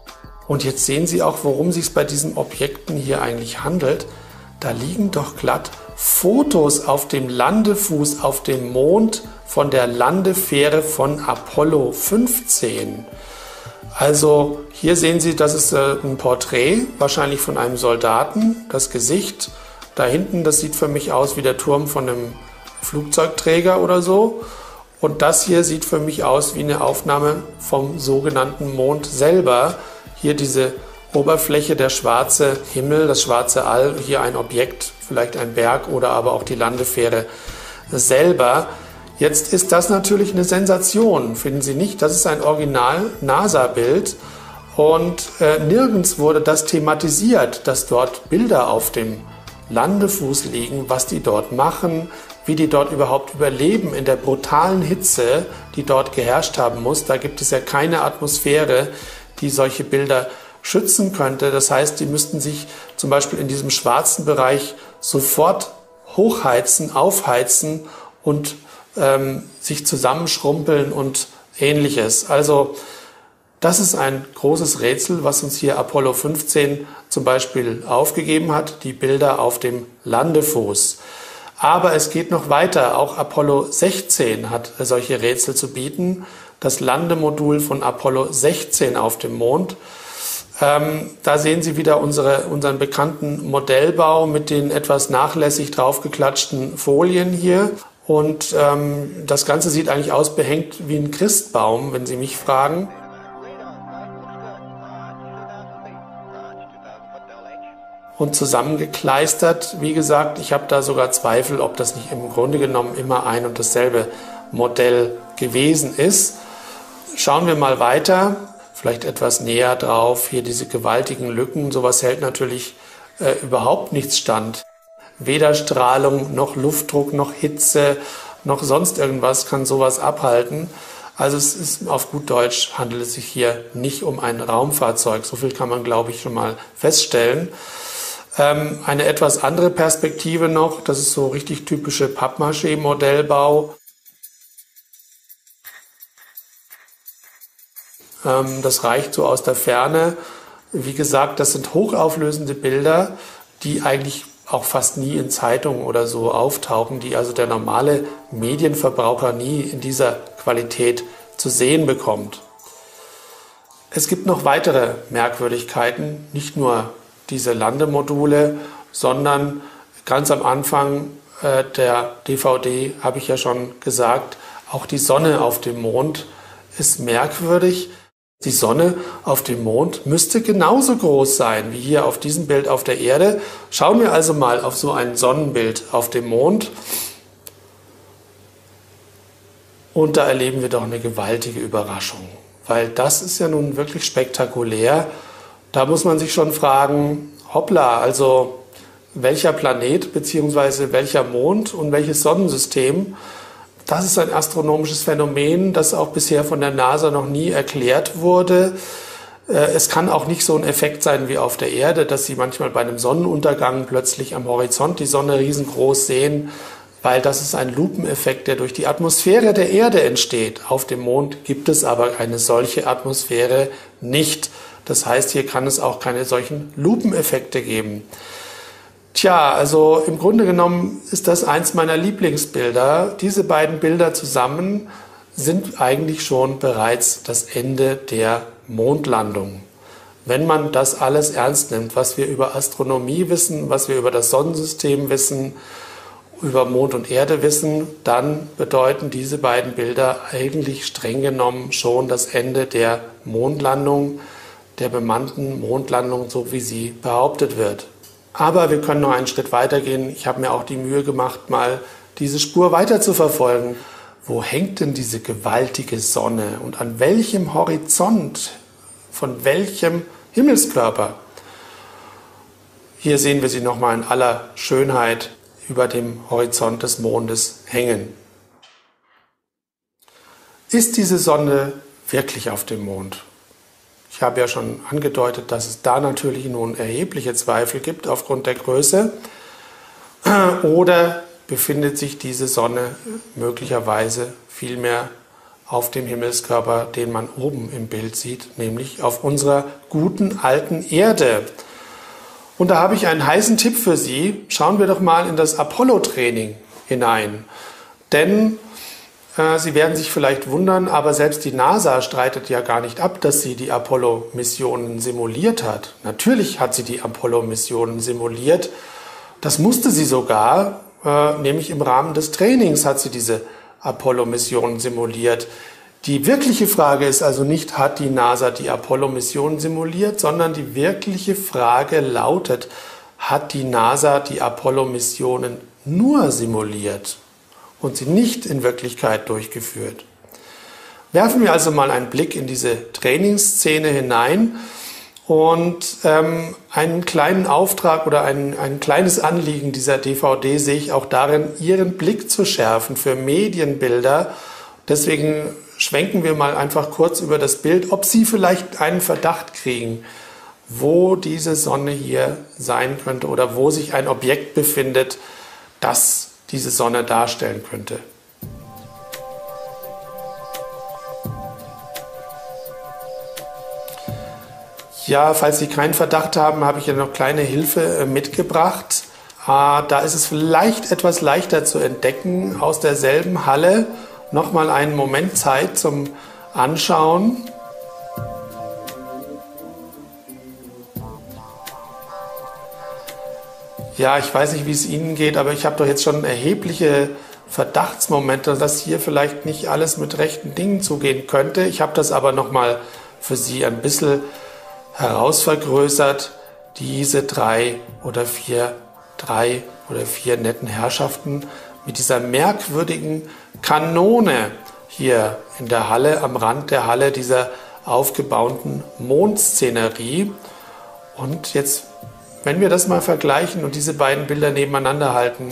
Und jetzt sehen Sie auch, worum es sich bei diesen Objekten hier eigentlich handelt. Da liegen doch glatt Fotos auf dem Landefuß auf dem Mond von der Landefähre von Apollo 15. Also hier sehen Sie, das ist ein Porträt, wahrscheinlich von einem Soldaten. Das Gesicht da hinten, das sieht für mich aus wie der Turm von einem Flugzeugträger oder so. Und das hier sieht für mich aus wie eine Aufnahme vom sogenannten Mond selber. Hier diese Oberfläche, der schwarze Himmel, das schwarze All, hier ein Objekt, vielleicht ein Berg oder aber auch die Landefähre selber. Jetzt ist das natürlich eine Sensation, finden Sie nicht? Das ist ein Original-NASA-Bild und nirgends wurde das thematisiert, dass dort Bilder auf dem Landefuß liegen, was die dort machen, wie die dort überhaupt überleben in der brutalen Hitze, die dort geherrscht haben muss. Da gibt es ja keine Atmosphäre, die solche Bilder schützen könnte. Das heißt, die müssten sich zum Beispiel in diesem schwarzen Bereich sofort hochheizen, aufheizen und sich zusammenschrumpeln und ähnliches. Also das ist ein großes Rätsel, was uns hier Apollo 15 zum Beispiel aufgegeben hat, die Bilder auf dem Landefuß. Aber es geht noch weiter. Auch Apollo 16 hat solche Rätsel zu bieten. Das Landemodul von Apollo 16 auf dem Mond. Da sehen Sie wieder unseren bekannten Modellbau mit den etwas nachlässig draufgeklatschten Folien hier. Und das Ganze sieht eigentlich aus behängt wie ein Christbaum, wenn Sie mich fragen. Und zusammengekleistert, wie gesagt, ich habe da sogar Zweifel, ob das nicht im Grunde genommen immer ein und dasselbe Modell gewesen ist. Schauen wir mal weiter, vielleicht etwas näher drauf. Hier diese gewaltigen Lücken, sowas hält natürlich überhaupt nichts stand. Weder Strahlung, noch Luftdruck, noch Hitze, noch sonst irgendwas kann sowas abhalten. Also es ist auf gut Deutsch, handelt es sich hier nicht um ein Raumfahrzeug. So viel kann man, glaube ich, schon mal feststellen. Eine etwas andere Perspektive noch, das ist so richtig typische Pappmaché-Modellbau. Das reicht so aus der Ferne. Wie gesagt, das sind hochauflösende Bilder, die eigentlich auch fast nie in Zeitungen oder so auftauchen, die also der normale Medienverbraucher nie in dieser Qualität zu sehen bekommt. Es gibt noch weitere Merkwürdigkeiten, nicht nur diese Landemodule, sondern ganz am Anfang der DVD habe ich ja schon gesagt, auch die Sonne auf dem Mond ist merkwürdig. Die Sonne auf dem Mond müsste genauso groß sein wie hier auf diesem Bild auf der Erde. Schauen wir also mal auf so ein Sonnenbild auf dem Mond. Und da erleben wir doch eine gewaltige Überraschung, weil das ist ja nun wirklich spektakulär. Da muss man sich schon fragen, hoppla, also welcher Planet bzw. welcher Mond und welches Sonnensystem? Das ist ein astronomisches Phänomen, das auch bisher von der NASA noch nie erklärt wurde. Es kann auch nicht so ein Effekt sein wie auf der Erde, dass Sie manchmal bei einem Sonnenuntergang plötzlich am Horizont die Sonne riesengroß sehen, weil das ist ein Lupeneffekt, der durch die Atmosphäre der Erde entsteht. Auf dem Mond gibt es aber eine solche Atmosphäre nicht. Das heißt, hier kann es auch keine solchen Lupeneffekte geben. Tja, also im Grunde genommen ist das eins meiner Lieblingsbilder. Diese beiden Bilder zusammen sind eigentlich schon bereits das Ende der Mondlandung. Wenn man das alles ernst nimmt, was wir über Astronomie wissen, was wir über das Sonnensystem wissen, über Mond und Erde wissen, dann bedeuten diese beiden Bilder eigentlich streng genommen schon das Ende der Mondlandung, der bemannten Mondlandung, so wie sie behauptet wird. Aber wir können noch einen Schritt weiter gehen. Ich habe mir auch die Mühe gemacht, mal diese Spur weiter zu verfolgen. Wo hängt denn diese gewaltige Sonne und an welchem Horizont, von welchem Himmelskörper? Hier sehen wir sie nochmal in aller Schönheit über dem Horizont des Mondes hängen. Ist diese Sonne wirklich auf dem Mond? Ich habe ja schon angedeutet, dass es da natürlich nun erhebliche Zweifel gibt aufgrund der Größe. Oder befindet sich diese Sonne möglicherweise vielmehr auf dem Himmelskörper, den man oben im Bild sieht, nämlich auf unserer guten alten Erde. Und da habe ich einen heißen Tipp für Sie. Schauen wir doch mal in das Apollo-Training hinein. Denn Sie werden sich vielleicht wundern, aber selbst die NASA streitet ja gar nicht ab, dass sie die Apollo-Missionen simuliert hat. Natürlich hat sie die Apollo-Missionen simuliert. Das musste sie sogar, nämlich im Rahmen des Trainings hat sie diese Apollo-Missionen simuliert. Die wirkliche Frage ist also nicht, hat die NASA die Apollo-Missionen simuliert, sondern die wirkliche Frage lautet, hat die NASA die Apollo-Missionen nur simuliert und sie nicht in Wirklichkeit durchgeführt? Werfen wir also mal einen Blick in diese Trainingsszene hinein und einen kleinen Auftrag oder ein kleines Anliegen dieser DVD sehe ich auch darin, Ihren Blick zu schärfen für Medienbilder. Deswegen schwenken wir mal einfach kurz über das Bild, ob Sie vielleicht einen Verdacht kriegen, wo diese Sonne hier sein könnte oder wo sich ein Objekt befindet, das diese Sonne darstellen könnte. Ja, falls Sie keinen Verdacht haben, habe ich ja noch kleine Hilfe mitgebracht. Da ist es vielleicht etwas leichter zu entdecken. Aus derselben Halle nochmal einen Moment Zeit zum Anschauen. Ja, ich weiß nicht, wie es Ihnen geht, aber ich habe doch jetzt schon erhebliche Verdachtsmomente, dass hier vielleicht nicht alles mit rechten Dingen zugehen könnte. Ich habe das aber nochmal für Sie ein bisschen herausvergrößert, diese drei oder vier netten Herrschaften mit dieser merkwürdigen Kanone hier in der Halle, am Rand der Halle dieser aufgebauten Mondszenerie. Und jetzt, wenn wir das mal vergleichen und diese beiden Bilder nebeneinander halten,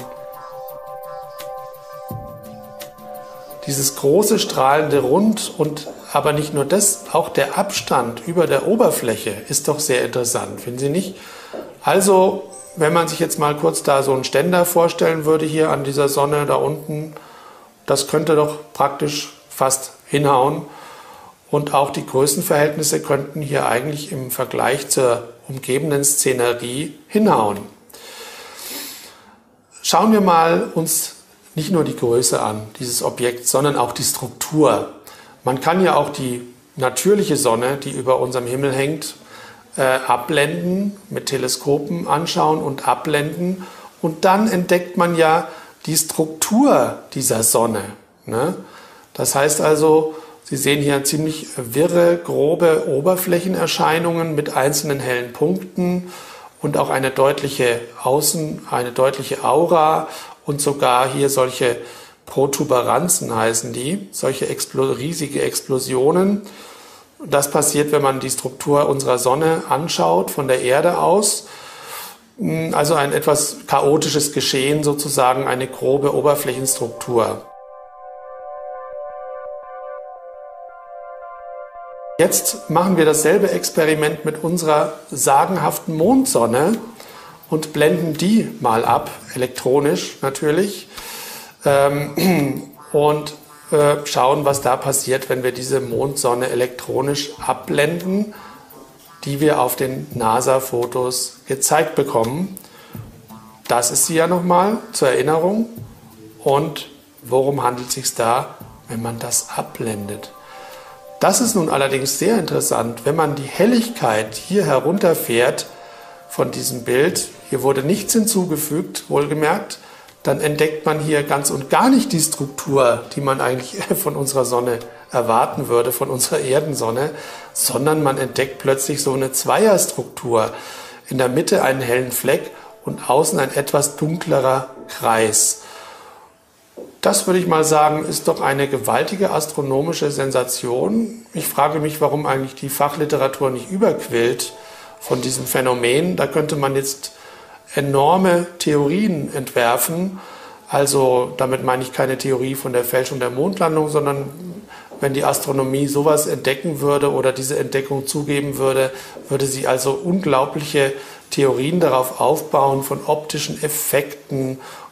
dieses große strahlende Rund und aber nicht nur das, auch der Abstand über der Oberfläche ist doch sehr interessant, finden Sie nicht? Also, wenn man sich jetzt mal kurz da so einen Ständer vorstellen würde hier an dieser Sonne da unten, das könnte doch praktisch fast hinhauen. Und auch die Größenverhältnisse könnten hier eigentlich im Vergleich zur umgebenden Szenerie hinhauen. Schauen wir mal uns nicht nur die Größe an, dieses Objekts, sondern auch die Struktur. Man kann ja auch die natürliche Sonne, die über unserem Himmel hängt, abblenden, mit Teleskopen anschauen und abblenden. Und dann entdeckt man ja die Struktur dieser Sonne. Ne? Das heißt also, Sie sehen hier ziemlich wirre, grobe Oberflächenerscheinungen mit einzelnen hellen Punkten und auch eine deutliche Aura und sogar hier solche Protuberanzen heißen die, solche riesige Explosionen. Das passiert, wenn man die Struktur unserer Sonne anschaut, von der Erde aus. Also ein etwas chaotisches Geschehen, sozusagen eine grobe Oberflächenstruktur. Jetzt machen wir dasselbe Experiment mit unserer sagenhaften Mondsonne und blenden die mal ab, elektronisch natürlich, und schauen, was da passiert, wenn wir diese Mondsonne elektronisch abblenden, die wir auf den NASA-Fotos gezeigt bekommen. Das ist sie ja nochmal zur Erinnerung. Und worum handelt es sich da, wenn man das abblendet? Das ist nun allerdings sehr interessant, wenn man die Helligkeit hier herunterfährt von diesem Bild, hier wurde nichts hinzugefügt, wohlgemerkt, dann entdeckt man hier ganz und gar nicht die Struktur, die man eigentlich von unserer Sonne erwarten würde, von unserer Erdensonne, sondern man entdeckt plötzlich so eine Zweierstruktur. In der Mitte einen hellen Fleck und außen ein etwas dunklerer Kreis. Das würde ich mal sagen, ist doch eine gewaltige astronomische Sensation. Ich frage mich, warum eigentlich die Fachliteratur nicht überquillt von diesem Phänomen. Da könnte man jetzt enorme Theorien entwerfen. Also damit meine ich keine Theorie von der Fälschung der Mondlandung, sondern wenn die Astronomie sowas entdecken würde oder diese Entdeckung zugeben würde, würde sie also unglaubliche Theorien darauf aufbauen von optischen Effekten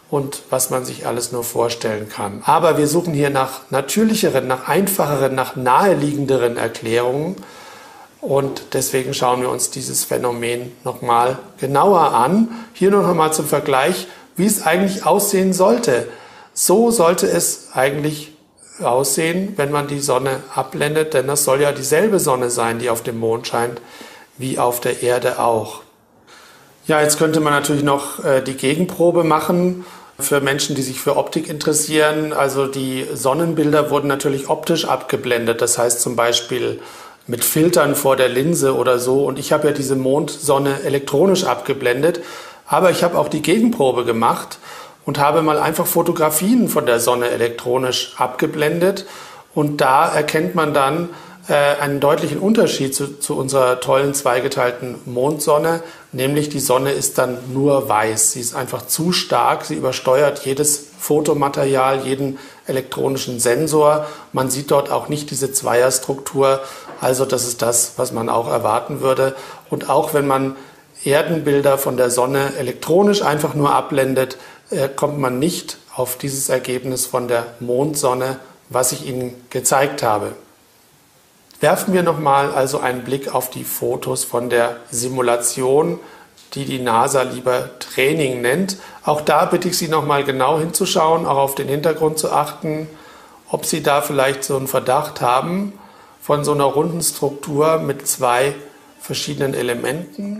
und was man sich alles nur vorstellen kann. Aber wir suchen hier nach natürlicheren, nach einfacheren, nach naheliegenderen Erklärungen. Und deswegen schauen wir uns dieses Phänomen nochmal genauer an. Hier nur nochmal zum Vergleich, wie es eigentlich aussehen sollte. So sollte es eigentlich aussehen, wenn man die Sonne abblendet, denn das soll ja dieselbe Sonne sein, die auf dem Mond scheint, wie auf der Erde auch. Ja, jetzt könnte man natürlich noch die Gegenprobe machen für Menschen, die sich für Optik interessieren. Also die Sonnenbilder wurden natürlich optisch abgeblendet, das heißt zum Beispiel mit Filtern vor der Linse oder so. Und ich habe ja diese Mondsonne elektronisch abgeblendet, aber ich habe auch die Gegenprobe gemacht und habe mal einfach Fotografien von der Sonne elektronisch abgeblendet. Und da erkennt man dann einen deutlichen Unterschied zu unserer tollen zweigeteilten Mondsonne, nämlich die Sonne ist dann nur weiß. Sie ist einfach zu stark, sie übersteuert jedes Fotomaterial, jeden elektronischen Sensor. Man sieht dort auch nicht diese Zweierstruktur, also das ist das, was man auch erwarten würde. Und auch wenn man Erdenbilder von der Sonne elektronisch einfach nur abblendet, kommt man nicht auf dieses Ergebnis von der Mondsonne, was ich Ihnen gezeigt habe. Werfen wir nochmal also einen Blick auf die Fotos von der Simulation, die die NASA lieber Training nennt. Auch da bitte ich Sie nochmal genau hinzuschauen, auch auf den Hintergrund zu achten, ob Sie da vielleicht so einen Verdacht haben von so einer runden Struktur mit zwei verschiedenen Elementen.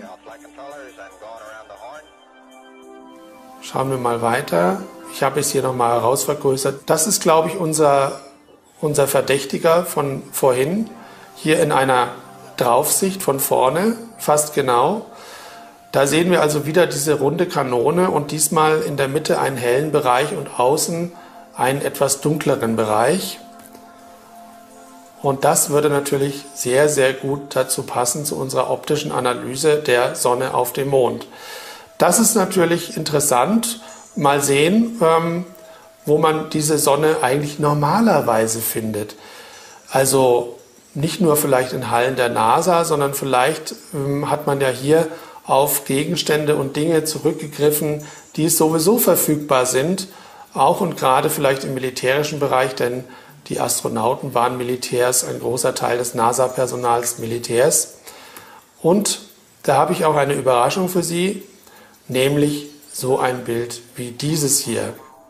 Schauen wir mal weiter. Ich habe es hier nochmal herausvergrößert. Das ist, glaube ich, unser Verdächtiger von vorhin. Hier in einer Draufsicht von vorne, fast genau. Da sehen wir also wieder diese runde Kanone und diesmal in der Mitte einen hellen Bereich und außen einen etwas dunkleren Bereich. Und das würde natürlich sehr, sehr gut dazu passen zu unserer optischen Analyse der Sonne auf dem Mond. Das ist natürlich interessant. Mal sehen, wo man diese Sonne eigentlich normalerweise findet. Also nicht nur vielleicht in Hallen der NASA, sondern vielleicht hat man ja hier auf Gegenstände und Dinge zurückgegriffen, die sowieso verfügbar sind, auch und gerade vielleicht im militärischen Bereich, denn die Astronauten waren Militärs, ein großer Teil des NASA-Personals Militärs. Und da habe ich auch eine Überraschung für Sie, nämlich so ein Bild wie dieses hier.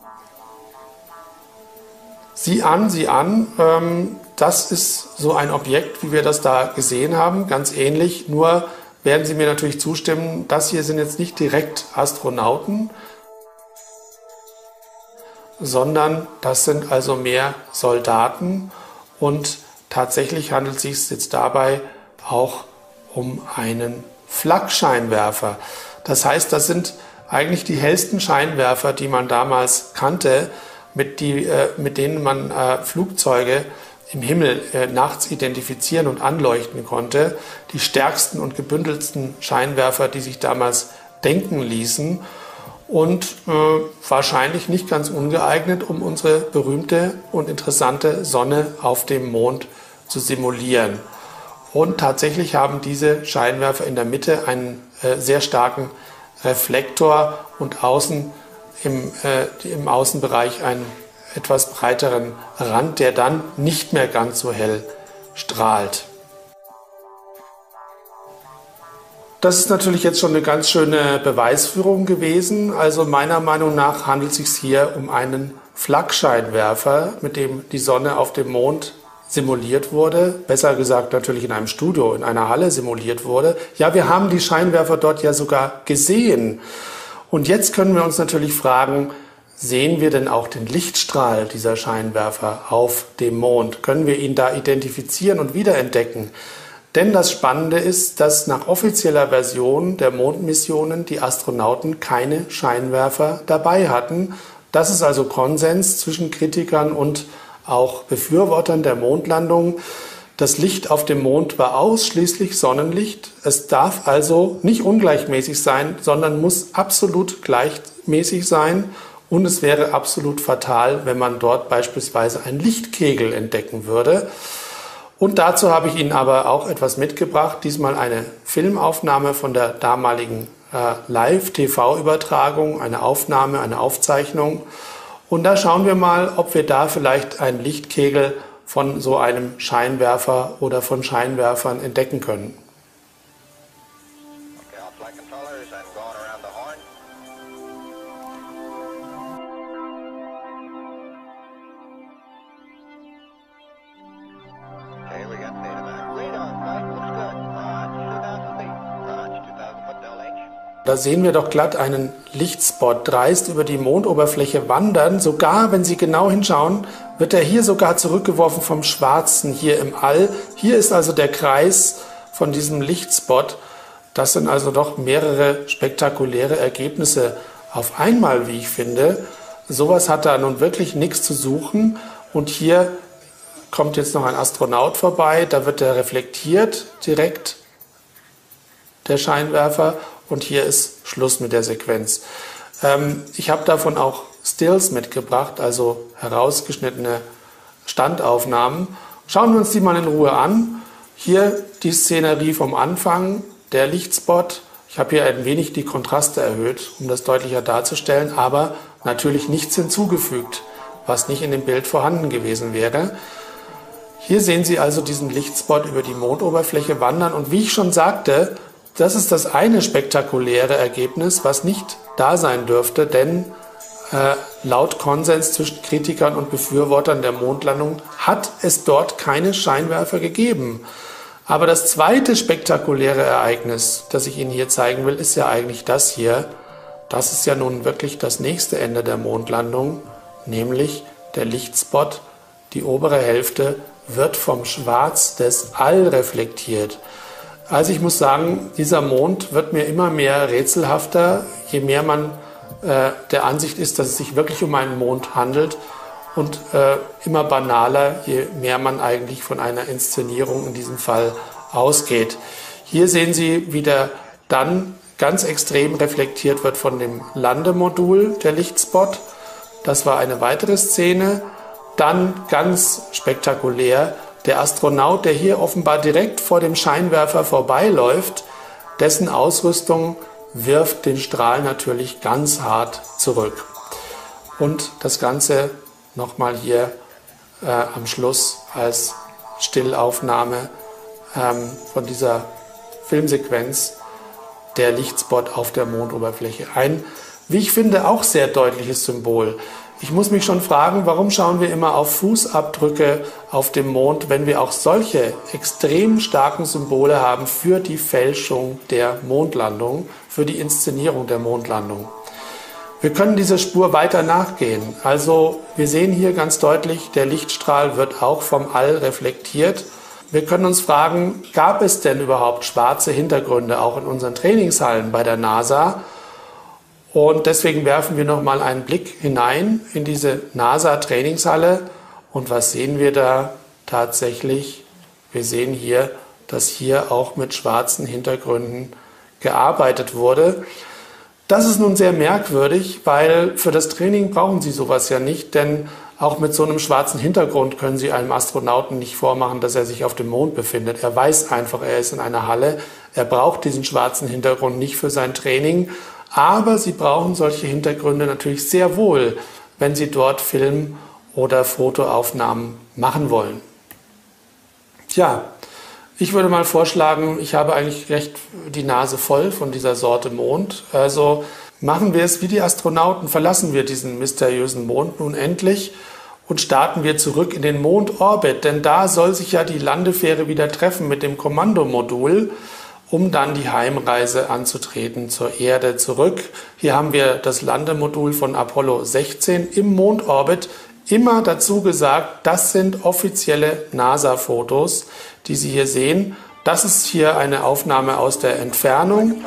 Sieh an, das ist so ein Objekt, wie wir das da gesehen haben, ganz ähnlich, nur werden Sie mir natürlich zustimmen, das hier sind jetzt nicht direkt Astronauten, sondern das sind also mehr Soldaten und tatsächlich handelt es sich jetzt dabei auch um einen Flak-Scheinwerfer. Das heißt, das sind eigentlich die hellsten Scheinwerfer, die man damals kannte, mit denen man Flugzeuge im Himmel nachts identifizieren und anleuchten konnte. Die stärksten und gebündelsten Scheinwerfer, die sich damals denken ließen und wahrscheinlich nicht ganz ungeeignet, um unsere berühmte und interessante Sonne auf dem Mond zu simulieren. Und tatsächlich haben diese Scheinwerfer in der Mitte einen sehr starken Reflektor und außen im Außenbereich einen etwas breiteren Rand, der dann nicht mehr ganz so hell strahlt. Das ist natürlich jetzt schon eine ganz schöne Beweisführung gewesen. Also meiner Meinung nach handelt es sich hier um einen Flak-Scheinwerfer, mit dem die Sonne auf dem Mond simuliert wurde. Besser gesagt natürlich in einem Studio, in einer Halle simuliert wurde. Ja, wir haben die Scheinwerfer dort ja sogar gesehen. Und jetzt können wir uns natürlich fragen, sehen wir denn auch den Lichtstrahl dieser Scheinwerfer auf dem Mond? Können wir ihn da identifizieren und wiederentdecken? Denn das Spannende ist, dass nach offizieller Version der Mondmissionen die Astronauten keine Scheinwerfer dabei hatten. Das ist also Konsens zwischen Kritikern und auch Befürwortern der Mondlandung. Das Licht auf dem Mond war ausschließlich Sonnenlicht. Es darf also nicht ungleichmäßig sein, sondern muss absolut gleichmäßig sein. Und es wäre absolut fatal, wenn man dort beispielsweise einen Lichtkegel entdecken würde. Und dazu habe ich Ihnen aber auch etwas mitgebracht. Diesmal eine Filmaufnahme von der damaligen Live-TV-Übertragung, eine Aufnahme, eine Aufzeichnung. Und da schauen wir mal, ob wir da vielleicht einen Lichtkegel von so einem Scheinwerfer oder von Scheinwerfern entdecken können. Okay, all flight controllers, I'm going around the horn. Okay, we got data back. Radar, flight looks good. Launch 2,000 feet. Launch 2,000 foot Del H. Da sehen wir doch glatt einen Lichtspot dreist über die Mondoberfläche wandern. Sogar, wenn Sie genau hinschauen, wird er hier sogar zurückgeworfen vom Schwarzen hier im All. Hier ist also der Kreis von diesem Lichtspot. Das sind also doch mehrere spektakuläre Ergebnisse auf einmal, wie ich finde. Sowas hat da nun wirklich nichts zu suchen. Und hier kommt jetzt noch ein Astronaut vorbei. Da wird er reflektiert direkt, der Scheinwerfer. Und hier ist Schluss mit der Sequenz. Ich habe davon auch Stills mitgebracht, also herausgeschnittene Standaufnahmen. Schauen wir uns die mal in Ruhe an. Hier die Szenerie vom Anfang, der Lichtspot. Ich habe hier ein wenig die Kontraste erhöht, um das deutlicher darzustellen, aber natürlich nichts hinzugefügt, was nicht in dem Bild vorhanden gewesen wäre. Hier sehen Sie also diesen Lichtspot über die Mondoberfläche wandern. Und wie ich schon sagte, das ist das eine spektakuläre Ergebnis, was nicht da sein dürfte, denn laut Konsens zwischen Kritikern und Befürwortern der Mondlandung hat es dort keine Scheinwerfer gegeben. Aber das zweite spektakuläre Ereignis, das ich Ihnen hier zeigen will, ist ja eigentlich das hier. Das ist ja nun wirklich das nächste Ende der Mondlandung, nämlich der Lichtspot, die obere Hälfte, wird vom Schwarz des All reflektiert. Also ich muss sagen, dieser Mond wird mir immer mehr rätselhafter, je mehr man der Ansicht ist, dass es sich wirklich um einen Mond handelt, und immer banaler, je mehr man eigentlich von einer Inszenierung in diesem Fall ausgeht. Hier sehen Sie, wie der dann ganz extrem reflektiert wird von dem Landemodul, der Lichtspot. Das war eine weitere Szene. Dann ganz spektakulär der Astronaut, der hier offenbar direkt vor dem Scheinwerfer vorbeiläuft, dessen Ausrüstung wirft den Strahl natürlich ganz hart zurück. Und das Ganze nochmal hier am Schluss als Stillaufnahme von dieser Filmsequenz, der Lichtspot auf der Mondoberfläche. Ein, wie ich finde, auch sehr deutliches Symbol. Ich muss mich schon fragen, warum schauen wir immer auf Fußabdrücke auf dem Mond, wenn wir auch solche extrem starken Symbole haben für die Fälschung der Mondlandung, für die Inszenierung der Mondlandung. Wir können dieser Spur weiter nachgehen. Also wir sehen hier ganz deutlich, der Lichtstrahl wird auch vom All reflektiert. Wir können uns fragen, gab es denn überhaupt schwarze Hintergründe auch in unseren Trainingshallen bei der NASA? Und deswegen werfen wir nochmal einen Blick hinein in diese NASA-Trainingshalle. Und was sehen wir da tatsächlich? Wir sehen hier, dass hier auch mit schwarzen Hintergründen gearbeitet wurde. Das ist nun sehr merkwürdig, weil für das Training brauchen Sie sowas ja nicht, denn auch mit so einem schwarzen Hintergrund können Sie einem Astronauten nicht vormachen, dass er sich auf dem Mond befindet. Er weiß einfach, er ist in einer Halle. Er braucht diesen schwarzen Hintergrund nicht für sein Training. Aber Sie brauchen solche Hintergründe natürlich sehr wohl, wenn Sie dort Film- oder Fotoaufnahmen machen wollen. Tja, ich würde mal vorschlagen, ich habe eigentlich recht die Nase voll von dieser Sorte Mond. Also machen wir es wie die Astronauten, verlassen wir diesen mysteriösen Mond nun endlich und starten wir zurück in den Mondorbit. Denn da soll sich ja die Landefähre wieder treffen mit dem Kommandomodul, um dann die Heimreise anzutreten zur Erde zurück. Hier haben wir das Landemodul von Apollo 16 im Mondorbit. Immer dazu gesagt, das sind offizielle NASA-Fotos, die Sie hier sehen. Das ist hier eine Aufnahme aus der Entfernung.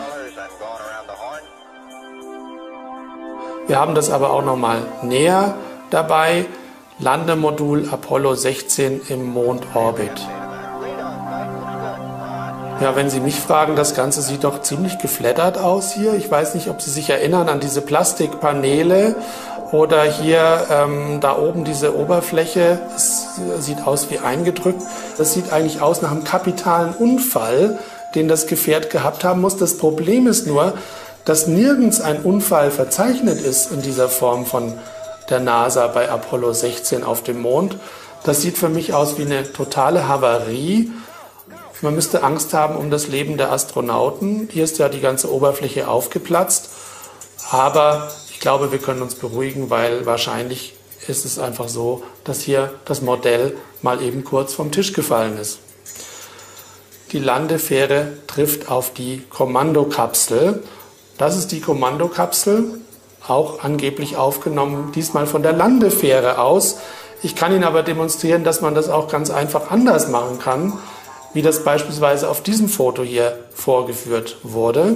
Wir haben das aber auch nochmal näher dabei. Landemodul Apollo 16 im Mondorbit. Ja, wenn Sie mich fragen, das Ganze sieht doch ziemlich geflattert aus hier. Ich weiß nicht, ob Sie sich erinnern an diese Plastikpaneele oder hier da oben diese Oberfläche. Es sieht aus wie eingedrückt. Das sieht eigentlich aus nach einem kapitalen Unfall, den das Gefährt gehabt haben muss. Das Problem ist nur, Dass nirgends ein Unfall verzeichnet ist in dieser Form von der NASA bei Apollo 16 auf dem Mond, das sieht für mich aus wie eine totale Havarie. Man müsste Angst haben um das Leben der Astronauten. Hier ist ja die ganze Oberfläche aufgeplatzt. Aber ich glaube, wir können uns beruhigen, weil wahrscheinlich ist es einfach so, dass hier das Modell mal eben kurz vom Tisch gefallen ist. Die Landefähre trifft auf die Kommandokapsel. Das ist die Kommandokapsel, auch angeblich aufgenommen, diesmal von der Landefähre aus. Ich kann Ihnen aber demonstrieren, dass man das auch ganz einfach anders machen kann, wie das beispielsweise auf diesem Foto hier vorgeführt wurde.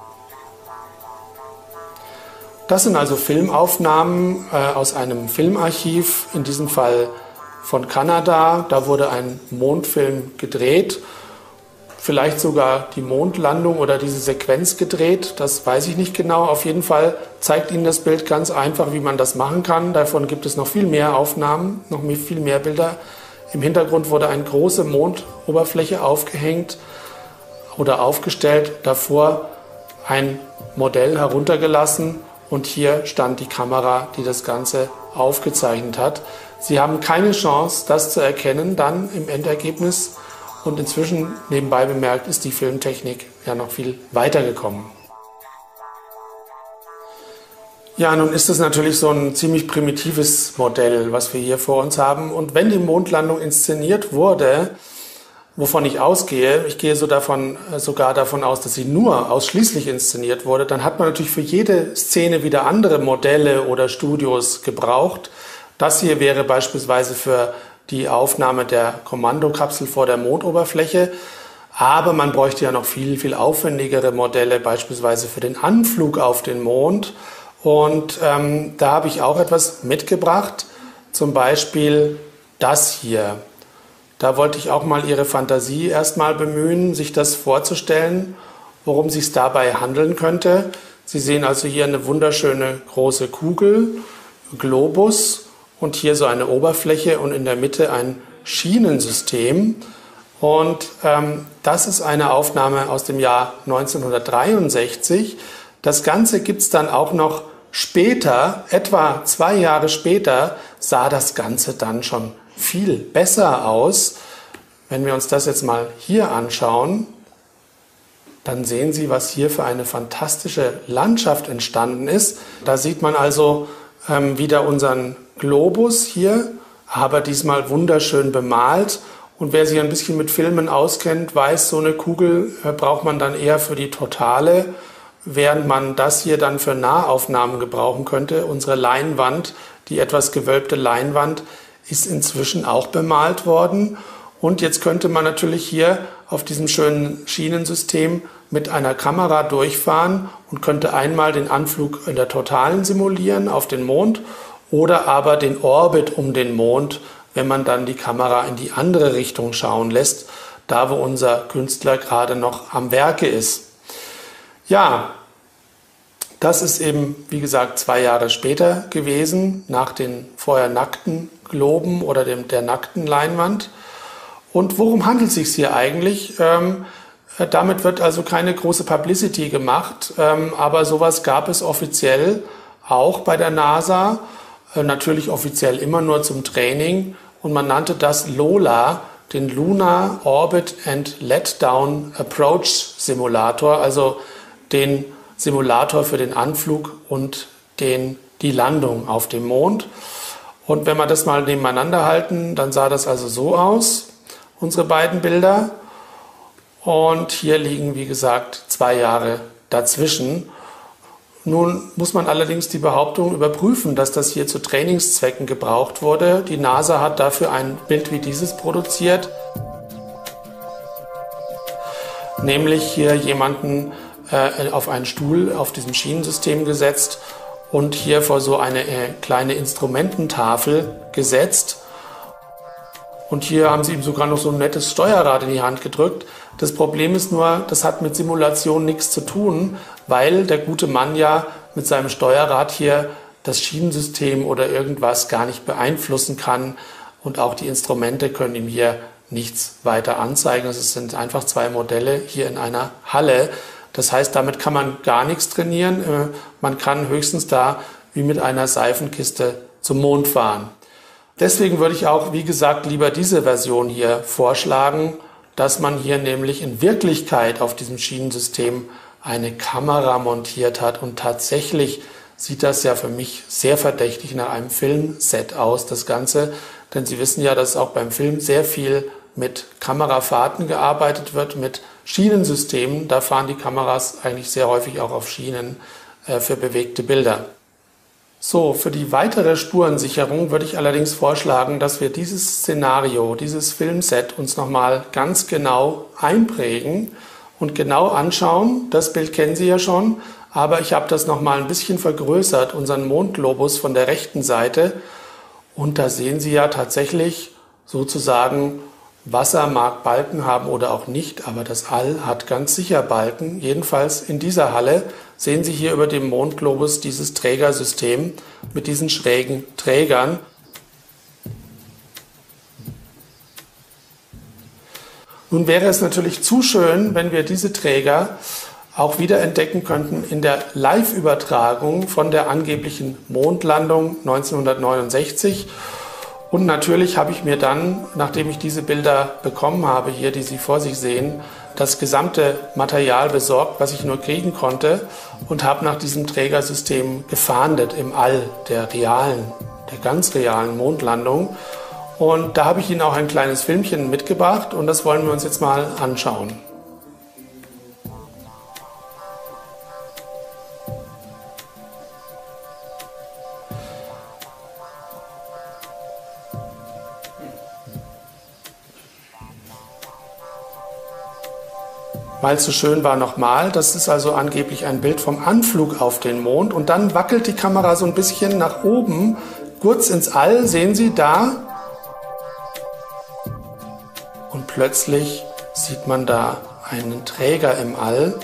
Das sind also Filmaufnahmen aus einem Filmarchiv, in diesem Fall von Kanada. Da wurde ein Mondfilm gedreht, vielleicht sogar die Mondlandung oder diese Sequenz gedreht, das weiß ich nicht genau. Auf jeden Fall zeigt Ihnen das Bild ganz einfach, wie man das machen kann. Davon gibt es noch viel mehr Aufnahmen, noch viel mehr Bilder. Im Hintergrund wurde eine große Mondoberfläche aufgehängt oder aufgestellt, davor ein Modell heruntergelassen und hier stand die Kamera, die das Ganze aufgezeichnet hat. Sie haben keine Chance, das zu erkennen dann im Endergebnis und inzwischen, nebenbei bemerkt, ist die Filmtechnik ja noch viel weiter gekommen. Ja, nun ist es natürlich so ein ziemlich primitives Modell, was wir hier vor uns haben. Und wenn die Mondlandung inszeniert wurde, wovon ich ausgehe, ich gehe sogar davon aus, dass sie nur ausschließlich inszeniert wurde, dann hat man natürlich für jede Szene wieder andere Modelle oder Studios gebraucht. Das hier wäre beispielsweise für die Aufnahme der Kommandokapsel vor der Mondoberfläche. Aber man bräuchte ja noch viel, viel aufwendigere Modelle, beispielsweise für den Anflug auf den Mond. Und da habe ich auch etwas mitgebracht, zum Beispiel das hier. Da wollte ich auch mal Ihre Fantasie erstmal bemühen, sich das vorzustellen, worum es sich dabei handeln könnte. Sie sehen also hier eine wunderschöne große Kugel, Globus und hier so eine Oberfläche und in der Mitte ein Schienensystem. Und das ist eine Aufnahme aus dem Jahr 1963. Das Ganze gibt es dann auch noch später, etwa 2 Jahre später, sah das Ganze dann schon viel besser aus. Wenn wir uns das jetzt mal hier anschauen, dann sehen Sie, was hier für eine fantastische Landschaft entstanden ist. Da sieht man also wieder unseren Globus hier, aber diesmal wunderschön bemalt. Und wer sich ein bisschen mit Filmen auskennt, weiß, so eine Kugel braucht man dann eher für die Totale, während man das hier dann für Nahaufnahmen gebrauchen könnte. Unsere Leinwand, die etwas gewölbte Leinwand, ist inzwischen auch bemalt worden. Und jetzt könnte man natürlich hier auf diesem schönen Schienensystem mit einer Kamera durchfahren und könnte einmal den Anflug in der Totalen simulieren auf den Mond oder aber den Orbit um den Mond, wenn man dann die Kamera in die andere Richtung schauen lässt, da wo unser Künstler gerade noch am Werke ist. Ja, das ist eben, wie gesagt, 2 Jahre später gewesen, nach den vorher nackten Globen oder der nackten Leinwand. Und worum handelt es sich hier eigentlich? Damit wird also keine große Publicity gemacht, aber sowas gab es offiziell auch bei der NASA, natürlich offiziell immer nur zum Training und man nannte das LOLA, den Lunar Orbit and Letdown Approach Simulator, also den Simulator für den Anflug und die Landung auf dem Mond. Und wenn wir das mal nebeneinander halten, dann sah das also so aus, unsere beiden Bilder. Und hier liegen, wie gesagt, 2 Jahre dazwischen. Nun muss man allerdings die Behauptung überprüfen, dass das hier zu Trainingszwecken gebraucht wurde. Die NASA hat dafür ein Bild wie dieses produziert, nämlich hier jemanden auf einen Stuhl auf diesem Schienensystem gesetzt und hier vor so eine kleine Instrumententafel gesetzt. Und hier haben sie ihm sogar noch so ein nettes Steuerrad in die Hand gedrückt. Das Problem ist nur, das hat mit Simulation nichts zu tun, weil der gute Mann ja mit seinem Steuerrad hier das Schienensystem oder irgendwas gar nicht beeinflussen kann. Und auch die Instrumente können ihm hier nichts weiter anzeigen. Es sind einfach 2 Modelle hier in einer Halle. Das heißt, damit kann man gar nichts trainieren. Man kann höchstens da wie mit einer Seifenkiste zum Mond fahren. Deswegen würde ich auch, wie gesagt, lieber diese Version hier vorschlagen, dass man hier nämlich in Wirklichkeit auf diesem Schienensystem eine Kamera montiert hat. Und tatsächlich sieht das ja für mich sehr verdächtig nach einem Filmset aus, das Ganze. Denn Sie wissen ja, dass auch beim Film sehr viel mit Kamerafahrten gearbeitet wird, mit Schienensystemen. Da fahren die Kameras eigentlich sehr häufig auch auf Schienen für bewegte Bilder. So, für die weitere Spurensicherung würde ich allerdings vorschlagen, dass wir dieses Szenario, dieses Filmset uns nochmal ganz genau einprägen und genau anschauen. Das Bild kennen Sie ja schon, aber ich habe das nochmal ein bisschen vergrößert, unseren Mondglobus von der rechten Seite. Und da sehen Sie ja tatsächlich sozusagen, Wasser mag Balken haben oder auch nicht, aber das All hat ganz sicher Balken. Jedenfalls in dieser Halle sehen Sie hier über dem Mondglobus dieses Trägersystem mit diesen schrägen Trägern. Nun wäre es natürlich zu schön, wenn wir diese Träger auch wieder entdecken könnten in der Live-Übertragung von der angeblichen Mondlandung 1969. Und natürlich habe ich mir dann, nachdem ich diese Bilder bekommen habe, hier, die Sie vor sich sehen, das gesamte Material besorgt, was ich nur kriegen konnte, und habe nach diesem Trägersystem gefahndet im All der ganz realen Mondlandung. Und da habe ich Ihnen auch ein kleines Filmchen mitgebracht und das wollen wir uns jetzt mal anschauen. Weil es so schön war nochmal, das ist also angeblich ein Bild vom Anflug auf den Mond und dann wackelt die Kamera so ein bisschen nach oben, kurz ins All, sehen Sie da? Und plötzlich sieht man da einen Träger im All.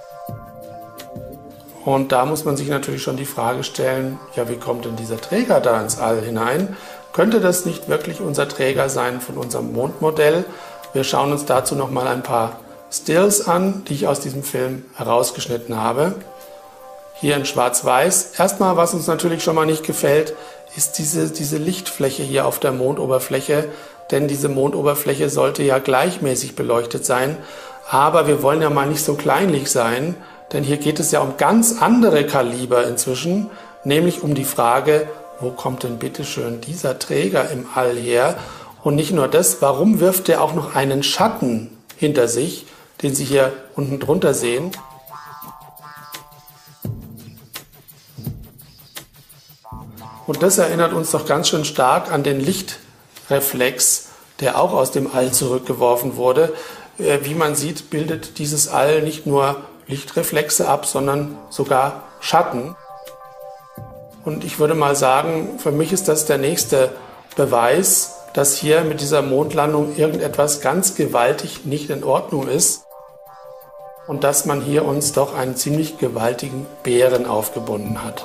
Und da muss man sich natürlich schon die Frage stellen, ja, wie kommt denn dieser Träger da ins All hinein? Könnte das nicht wirklich unser Träger sein von unserem Mondmodell? Wir schauen uns dazu nochmal ein paar Stills an, die ich aus diesem Film herausgeschnitten habe. Hier in Schwarz-Weiß. Erstmal, was uns natürlich schon mal nicht gefällt, ist diese Lichtfläche hier auf der Mondoberfläche, denn diese Mondoberfläche sollte ja gleichmäßig beleuchtet sein, aber wir wollen ja mal nicht so kleinlich sein, denn hier geht es ja um ganz andere Kaliber inzwischen, nämlich um die Frage, wo kommt denn bitteschön dieser Träger im All her? Und nicht nur das, warum wirft er auch noch einen Schatten hinter sich, den Sie hier unten drunter sehen. Und das erinnert uns doch ganz schön stark an den Lichtreflex, der auch aus dem All zurückgeworfen wurde. Wie man sieht, bildet dieses All nicht nur Lichtreflexe ab, sondern sogar Schatten. Und ich würde mal sagen, für mich ist das der nächste Beweis, dass hier mit dieser Mondlandung irgendetwas ganz gewaltig nicht in Ordnung ist und dass man hier uns doch einen ziemlich gewaltigen Bären aufgebunden hat.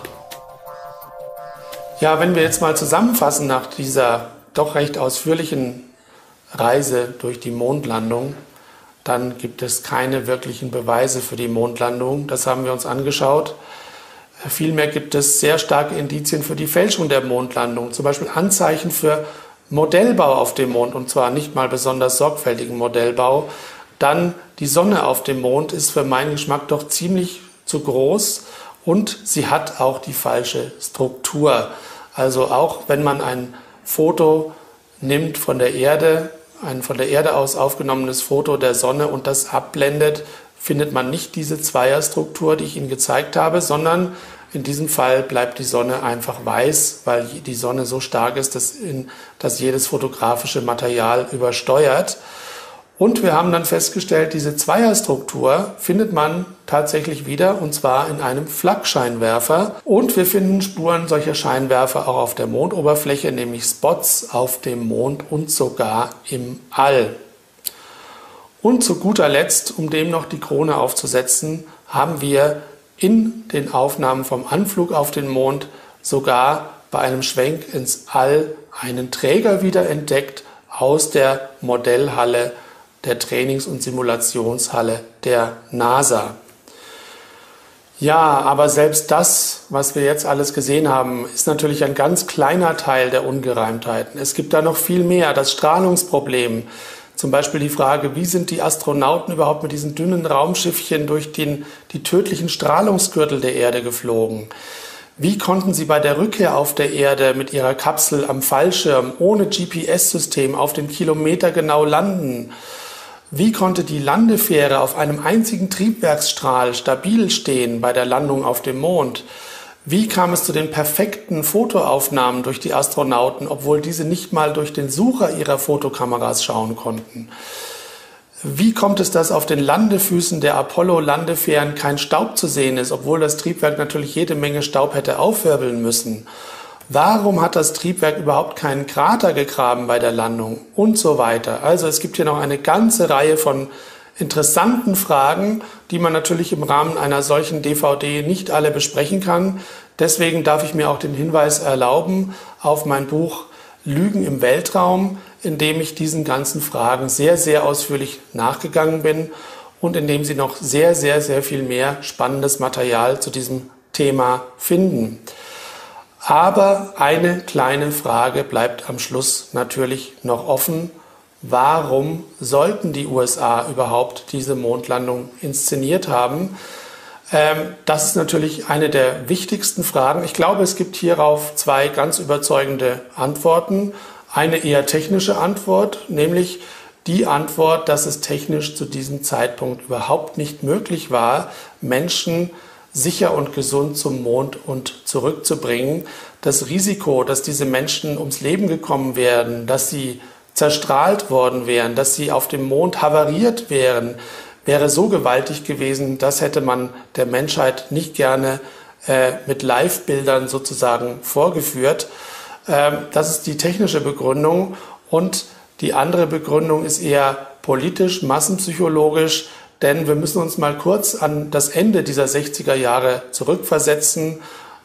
Ja, wenn wir jetzt mal zusammenfassen nach dieser doch recht ausführlichen Reise durch die Mondlandung, dann gibt es keine wirklichen Beweise für die Mondlandung. Das haben wir uns angeschaut. Vielmehr gibt es sehr starke Indizien für die Fälschung der Mondlandung, zum Beispiel Anzeichen für Modellbau auf dem Mond, und zwar nicht mal besonders sorgfältigen Modellbau. Dann die Sonne auf dem Mond ist für meinen Geschmack doch ziemlich zu groß und sie hat auch die falsche Struktur. Also auch wenn man ein Foto nimmt von der Erde, ein von der Erde aus aufgenommenes Foto der Sonne und das abblendet, findet man nicht diese Zweierstruktur, die ich Ihnen gezeigt habe, sondern in diesem Fall bleibt die Sonne einfach weiß, weil die Sonne so stark ist, dass jedes fotografische Material übersteuert. Und wir haben dann festgestellt, diese Zweierstruktur findet man tatsächlich wieder, und zwar in einem Flak-Scheinwerfer. Und wir finden Spuren solcher Scheinwerfer auch auf der Mondoberfläche, nämlich Spots auf dem Mond und sogar im All. Und zu guter Letzt, um dem noch die Krone aufzusetzen, haben wir in den Aufnahmen vom Anflug auf den Mond sogar bei einem Schwenk ins All einen Träger wiederentdeckt aus der Modellhalle, der Trainings- und Simulationshalle der NASA. Ja, aber selbst das, was wir jetzt alles gesehen haben, ist natürlich ein ganz kleiner Teil der Ungereimtheiten. Es gibt da noch viel mehr. Das Strahlungsproblem, zum Beispiel die Frage, wie sind die Astronauten überhaupt mit diesen dünnen Raumschiffchen durch die tödlichen Strahlungsgürtel der Erde geflogen? Wie konnten sie bei der Rückkehr auf der Erde mit ihrer Kapsel am Fallschirm ohne GPS-System auf den Kilometer genau landen? Wie konnte die Landefähre auf einem einzigen Triebwerksstrahl stabil stehen bei der Landung auf dem Mond? Wie kam es zu den perfekten Fotoaufnahmen durch die Astronauten, obwohl diese nicht mal durch den Sucher ihrer Fotokameras schauen konnten? Wie kommt es, dass auf den Landefüßen der Apollo-Landefähren kein Staub zu sehen ist, obwohl das Triebwerk natürlich jede Menge Staub hätte aufwirbeln müssen? Warum hat das Triebwerk überhaupt keinen Krater gegraben bei der Landung? Und so weiter. Also es gibt hier noch eine ganze Reihe von interessanten Fragen, die man natürlich im Rahmen einer solchen DVD nicht alle besprechen kann. Deswegen darf ich mir auch den Hinweis erlauben auf mein Buch Lügen im Weltraum, in dem ich diesen ganzen Fragen sehr, sehr ausführlich nachgegangen bin und in dem Sie noch sehr, sehr, sehr viel mehr spannendes Material zu diesem Thema finden. Aber eine kleine Frage bleibt am Schluss natürlich noch offen. Warum sollten die USA überhaupt diese Mondlandung inszeniert haben? Das ist natürlich eine der wichtigsten Fragen. Ich glaube, es gibt hierauf zwei ganz überzeugende Antworten. Eine eher technische Antwort, nämlich die Antwort, dass es technisch zu diesem Zeitpunkt überhaupt nicht möglich war, Menschen sicher und gesund zum Mond und zurückzubringen. Das Risiko, dass diese Menschen ums Leben gekommen wären, dass sie zerstrahlt worden wären, dass sie auf dem Mond havariert wären, wäre so gewaltig gewesen, das hätte man der Menschheit nicht gerne mit Live-Bildern sozusagen vorgeführt. Das ist die technische Begründung. Und die andere Begründung ist eher politisch, massenpsychologisch, denn wir müssen uns mal kurz an das Ende dieser 60er Jahre zurückversetzen.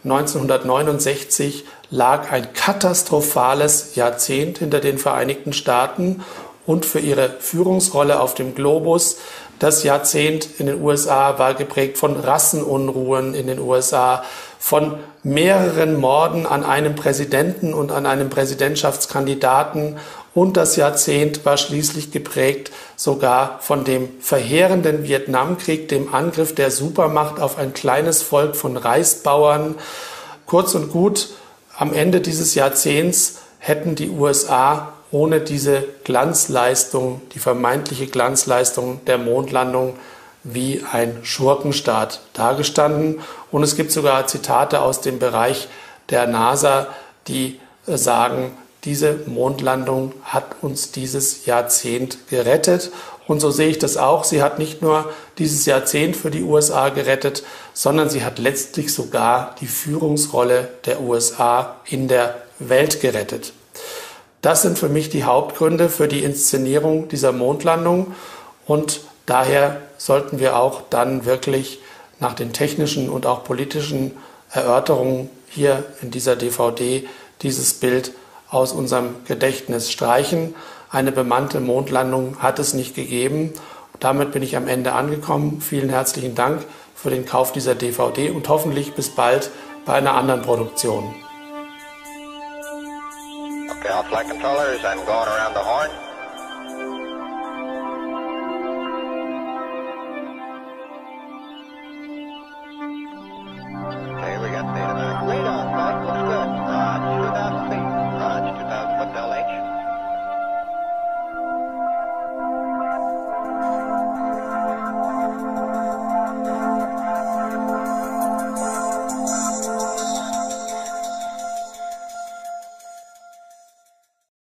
1969 lag ein katastrophales Jahrzehnt hinter den Vereinigten Staaten und für ihre Führungsrolle auf dem Globus. Das Jahrzehnt in den USA war geprägt von Rassenunruhen in den USA, von mehreren Morden an einem Präsidenten und an einem Präsidentschaftskandidaten. Und das Jahrzehnt war schließlich geprägt sogar von dem verheerenden Vietnamkrieg, dem Angriff der Supermacht auf ein kleines Volk von Reisbauern. Kurz und gut, am Ende dieses Jahrzehnts hätten die USA ohne diese Glanzleistung, die vermeintliche Glanzleistung der Mondlandung, wie ein Schurkenstaat dargestanden. Und es gibt sogar Zitate aus dem Bereich der NASA, die sagen, diese Mondlandung hat uns dieses Jahrzehnt gerettet. Und so sehe ich das auch. Sie hat nicht nur dieses Jahrzehnt für die USA gerettet, sondern sie hat letztlich sogar die Führungsrolle der USA in der Welt gerettet. Das sind für mich die Hauptgründe für die Inszenierung dieser Mondlandung. Und daher sollten wir auch dann wirklich nach den technischen und auch politischen Erörterungen hier in dieser DVD dieses Bild aus unserem Gedächtnis streichen. Eine bemannte Mondlandung hat es nicht gegeben. Und damit bin ich am Ende angekommen. Vielen herzlichen Dank für den Kauf dieser DVD und hoffentlich bis bald bei einer anderen Produktion. Okay, all flight controllers, I'm going around the horn.